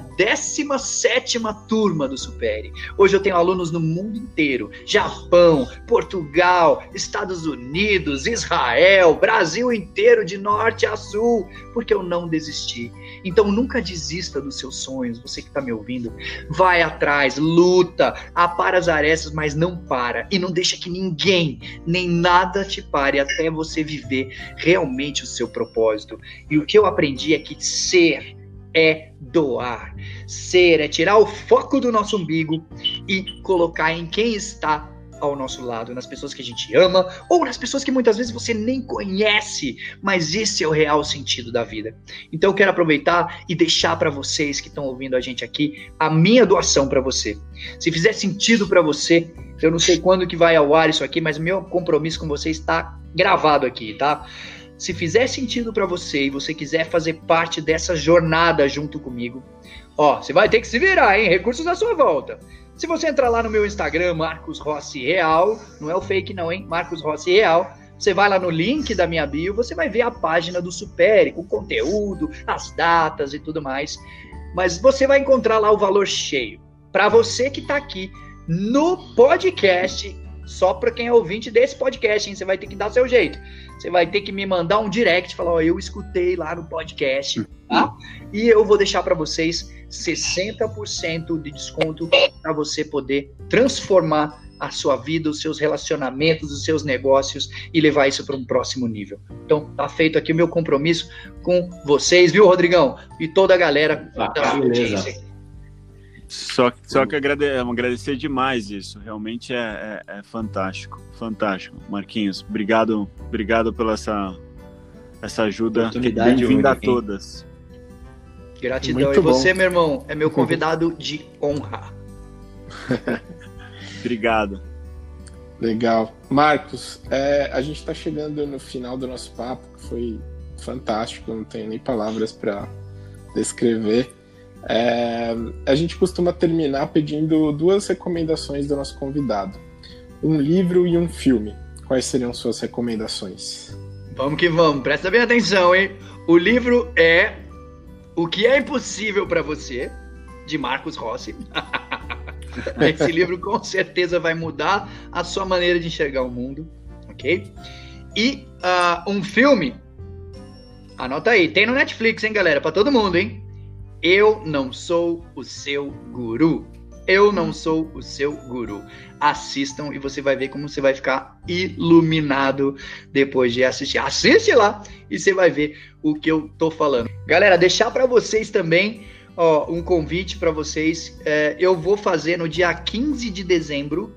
Speaker 3: 17ª turma do Supere. Hoje eu tenho alunos no mundo inteiro. Japão, Portugal, Estados Unidos, Israel, Brasil inteiro, de norte a sul. Porque eu não desisti. Então nunca desista dos seus sonhos. Você que tá me ouvindo, vai atrás, luta, apara as arestas, mas não para. E não deixa que ninguém, nem nada te pare até você viver realmente o seu propósito. E o que eu aprendi é que ser é doar. Ser é tirar o foco do nosso umbigo e colocar em quem está ao nosso lado, nas pessoas que a gente ama ou nas pessoas que muitas vezes você nem conhece, mas esse é o real sentido da vida. Então eu quero aproveitar e deixar para vocês que estão ouvindo a gente aqui a minha doação para você. Se fizer sentido para você, eu não sei quando que vai ao ar isso aqui, mas meu compromisso com você está gravado aqui, tá? Se fizer sentido para você e você quiser fazer parte dessa jornada junto comigo, você vai ter que se virar, hein? Recursos à sua volta. Se você entrar lá no meu Instagram, Marcos Rossi Real, não é o fake não, hein? Marcos Rossi Real. Você vai lá no link da minha bio, você vai ver a página do Supere, com conteúdo, as datas e tudo mais. Mas você vai encontrar lá o valor cheio. Para você que está aqui no podcast, só para quem é ouvinte desse podcast, hein? Você vai ter que dar seu jeito. Você vai ter que me mandar um direct, falar, eu escutei lá no podcast, tá? E eu vou deixar para vocês 60% de desconto para você poder transformar a sua vida, os seus relacionamentos, os seus negócios e levar isso para um próximo nível. Então, tá feito aqui o meu compromisso com vocês, viu, Rodrigão? E toda a galera da audiência.
Speaker 2: Só que agradecer demais isso. Realmente é fantástico. Fantástico. Marquinhos, obrigado pela essa ajuda. Bem-vinda a todas.
Speaker 3: Gratidão.
Speaker 1: Muito
Speaker 3: e você,
Speaker 1: bom.
Speaker 3: Meu irmão, é meu convidado de honra.
Speaker 2: Obrigado.
Speaker 1: Legal. Marcos, a gente está chegando no final do nosso papo, que foi fantástico, não tenho nem palavras para descrever. A gente costuma terminar pedindo 2 recomendações do nosso convidado. Um livro e um filme. Quais seriam suas recomendações?
Speaker 3: Vamos que vamos, presta bem atenção, hein? O livro é O que é Impossível para Você, de Marcos Rossi. Esse livro com certeza vai mudar a sua maneira de enxergar o mundo, ok? E um filme, anota aí, tem no Netflix, hein, galera? Para todo mundo, hein? Eu Não Sou o Seu Guru. Eu Não Sou o Seu Guru. Assistam e você vai ver como você vai ficar iluminado depois de assistir. Assiste lá e você vai ver o que eu tô falando. Galera, deixar para vocês também um convite para vocês. Eu vou fazer no dia 15 de dezembro,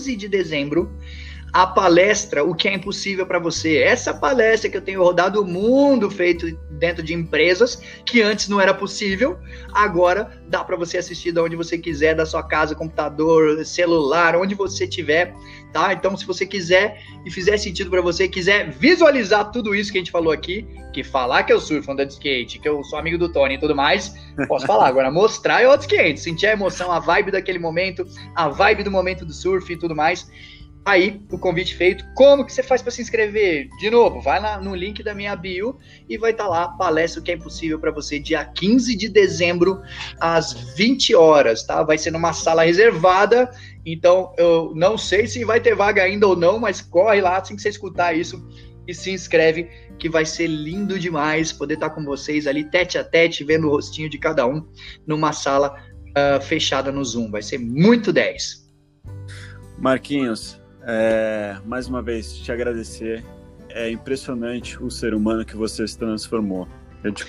Speaker 3: a palestra O que é Impossível para Você. Essa palestra que eu tenho rodado o mundo feito dentro de empresas, que antes não era possível, agora dá para você assistir de onde você quiser, da sua casa, computador, celular, onde você estiver, tá? Então, se você quiser e fizer sentido para você, quiser visualizar tudo isso que a gente falou aqui, que falar que eu surfo, andar de skate, que eu sou amigo do Tony e tudo mais, posso falar. Agora, mostrar é outros 500. Sentir a emoção, a vibe daquele momento, a vibe do momento do surf e tudo mais. Aí, o convite feito, como que você faz para se inscrever? De novo, vai lá no link da minha bio e vai estar lá, palestra O que é Impossível para você, dia 15 de dezembro, às 20 horas, tá? Vai ser numa sala reservada, então eu não sei se vai ter vaga ainda ou não, mas corre lá assim que você escutar isso e se inscreve, que vai ser lindo demais poder estar com vocês ali, tete a tete, vendo o rostinho de cada um, numa sala fechada no Zoom. Vai ser muito 10.
Speaker 2: Marquinhos, mais uma vez, te agradecer. É impressionante o ser humano que você se transformou. Eu te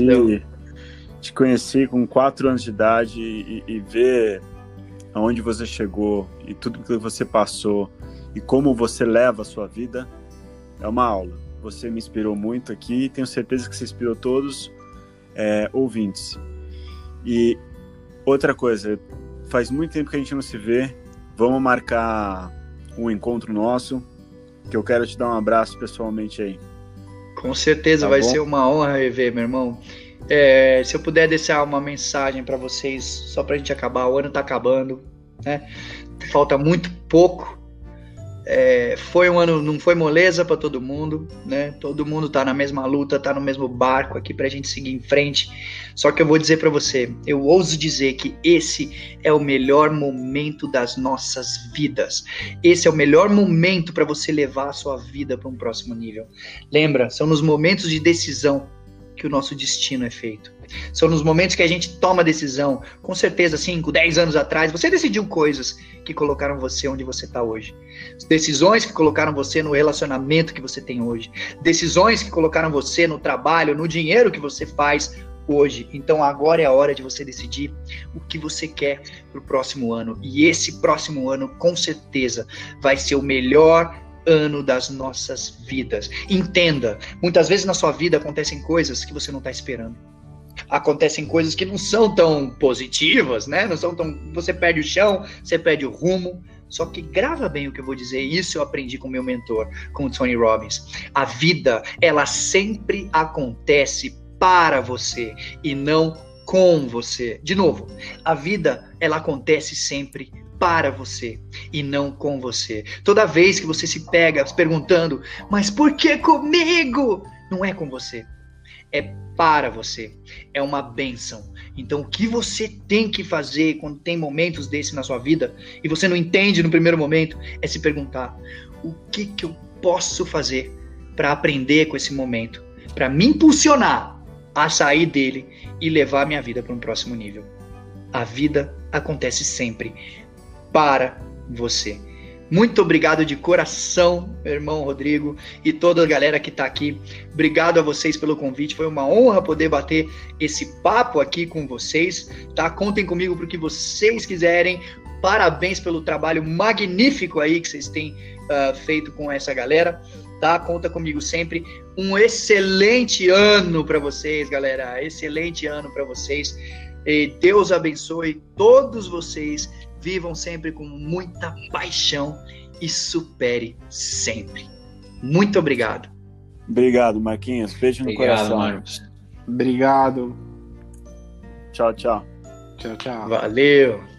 Speaker 2: conheci com 4 anos de idade e ver aonde você chegou e tudo que você passou e como você leva a sua vida é uma aula. Você me inspirou muito aqui e tenho certeza que você inspirou todos ouvintes. E outra coisa, faz muito tempo que a gente não se vê. Vamos marcar um encontro nosso, que eu quero te dar um abraço pessoalmente aí.
Speaker 3: Com certeza, vai ser uma honra rever, meu irmão. Se eu puder deixar uma mensagem para vocês, só para a gente acabar, o ano tá acabando, né? Falta muito pouco. Foi um ano, não foi moleza para todo mundo, né? Todo mundo tá na mesma luta, tá no mesmo barco aqui pra gente seguir em frente. Só que eu vou dizer para você, eu ouso dizer que esse é o melhor momento das nossas vidas. Esse é o melhor momento para você levar a sua vida para um próximo nível. Lembra, são nos momentos de decisão que o nosso destino é feito. São nos momentos que a gente toma decisão. Com certeza, 5, 10 anos atrás, você decidiu coisas que colocaram você onde você está hoje. Decisões que colocaram você no relacionamento que você tem hoje. Decisões que colocaram você no trabalho, no dinheiro que você faz hoje. Então agora é a hora de você decidir o que você quer para o próximo ano. E esse próximo ano, com certeza, vai ser o melhor ano das nossas vidas. Entenda, muitas vezes na sua vida acontecem coisas que você não está esperando. Acontecem coisas que não são tão positivas, né? Não são tão... Você perde o chão, você perde o rumo. Só que grava bem o que eu vou dizer. Isso eu aprendi com meu mentor, com o Tony Robbins. A vida, ela sempre acontece para você e não com você. De novo, a vida, ela acontece sempre para você e não com você. Toda vez que você se pega se perguntando, mas por que comigo? Não é com você, é para você, é uma bênção. Então o que você tem que fazer quando tem momentos desses na sua vida e você não entende no primeiro momento, é se perguntar, o que eu posso fazer para aprender com esse momento, para me impulsionar a sair dele e levar minha vida para um próximo nível. A vida acontece sempre para você. Muito obrigado de coração, meu irmão Rodrigo e toda a galera que está aqui. Obrigado a vocês pelo convite. Foi uma honra poder bater esse papo aqui com vocês. Tá? Contem comigo para o que vocês quiserem. Parabéns pelo trabalho magnífico aí que vocês têm feito com essa galera. Tá? Conta comigo sempre. Um excelente ano para vocês, galera. Excelente ano para vocês. E Deus abençoe todos vocês. Vivam sempre com muita paixão e supere sempre. Muito obrigado.
Speaker 2: Obrigado, Marquinhos. Beijo no coração.
Speaker 4: Marcos.
Speaker 1: Obrigado.
Speaker 2: Tchau, tchau.
Speaker 1: Tchau, tchau.
Speaker 3: Valeu.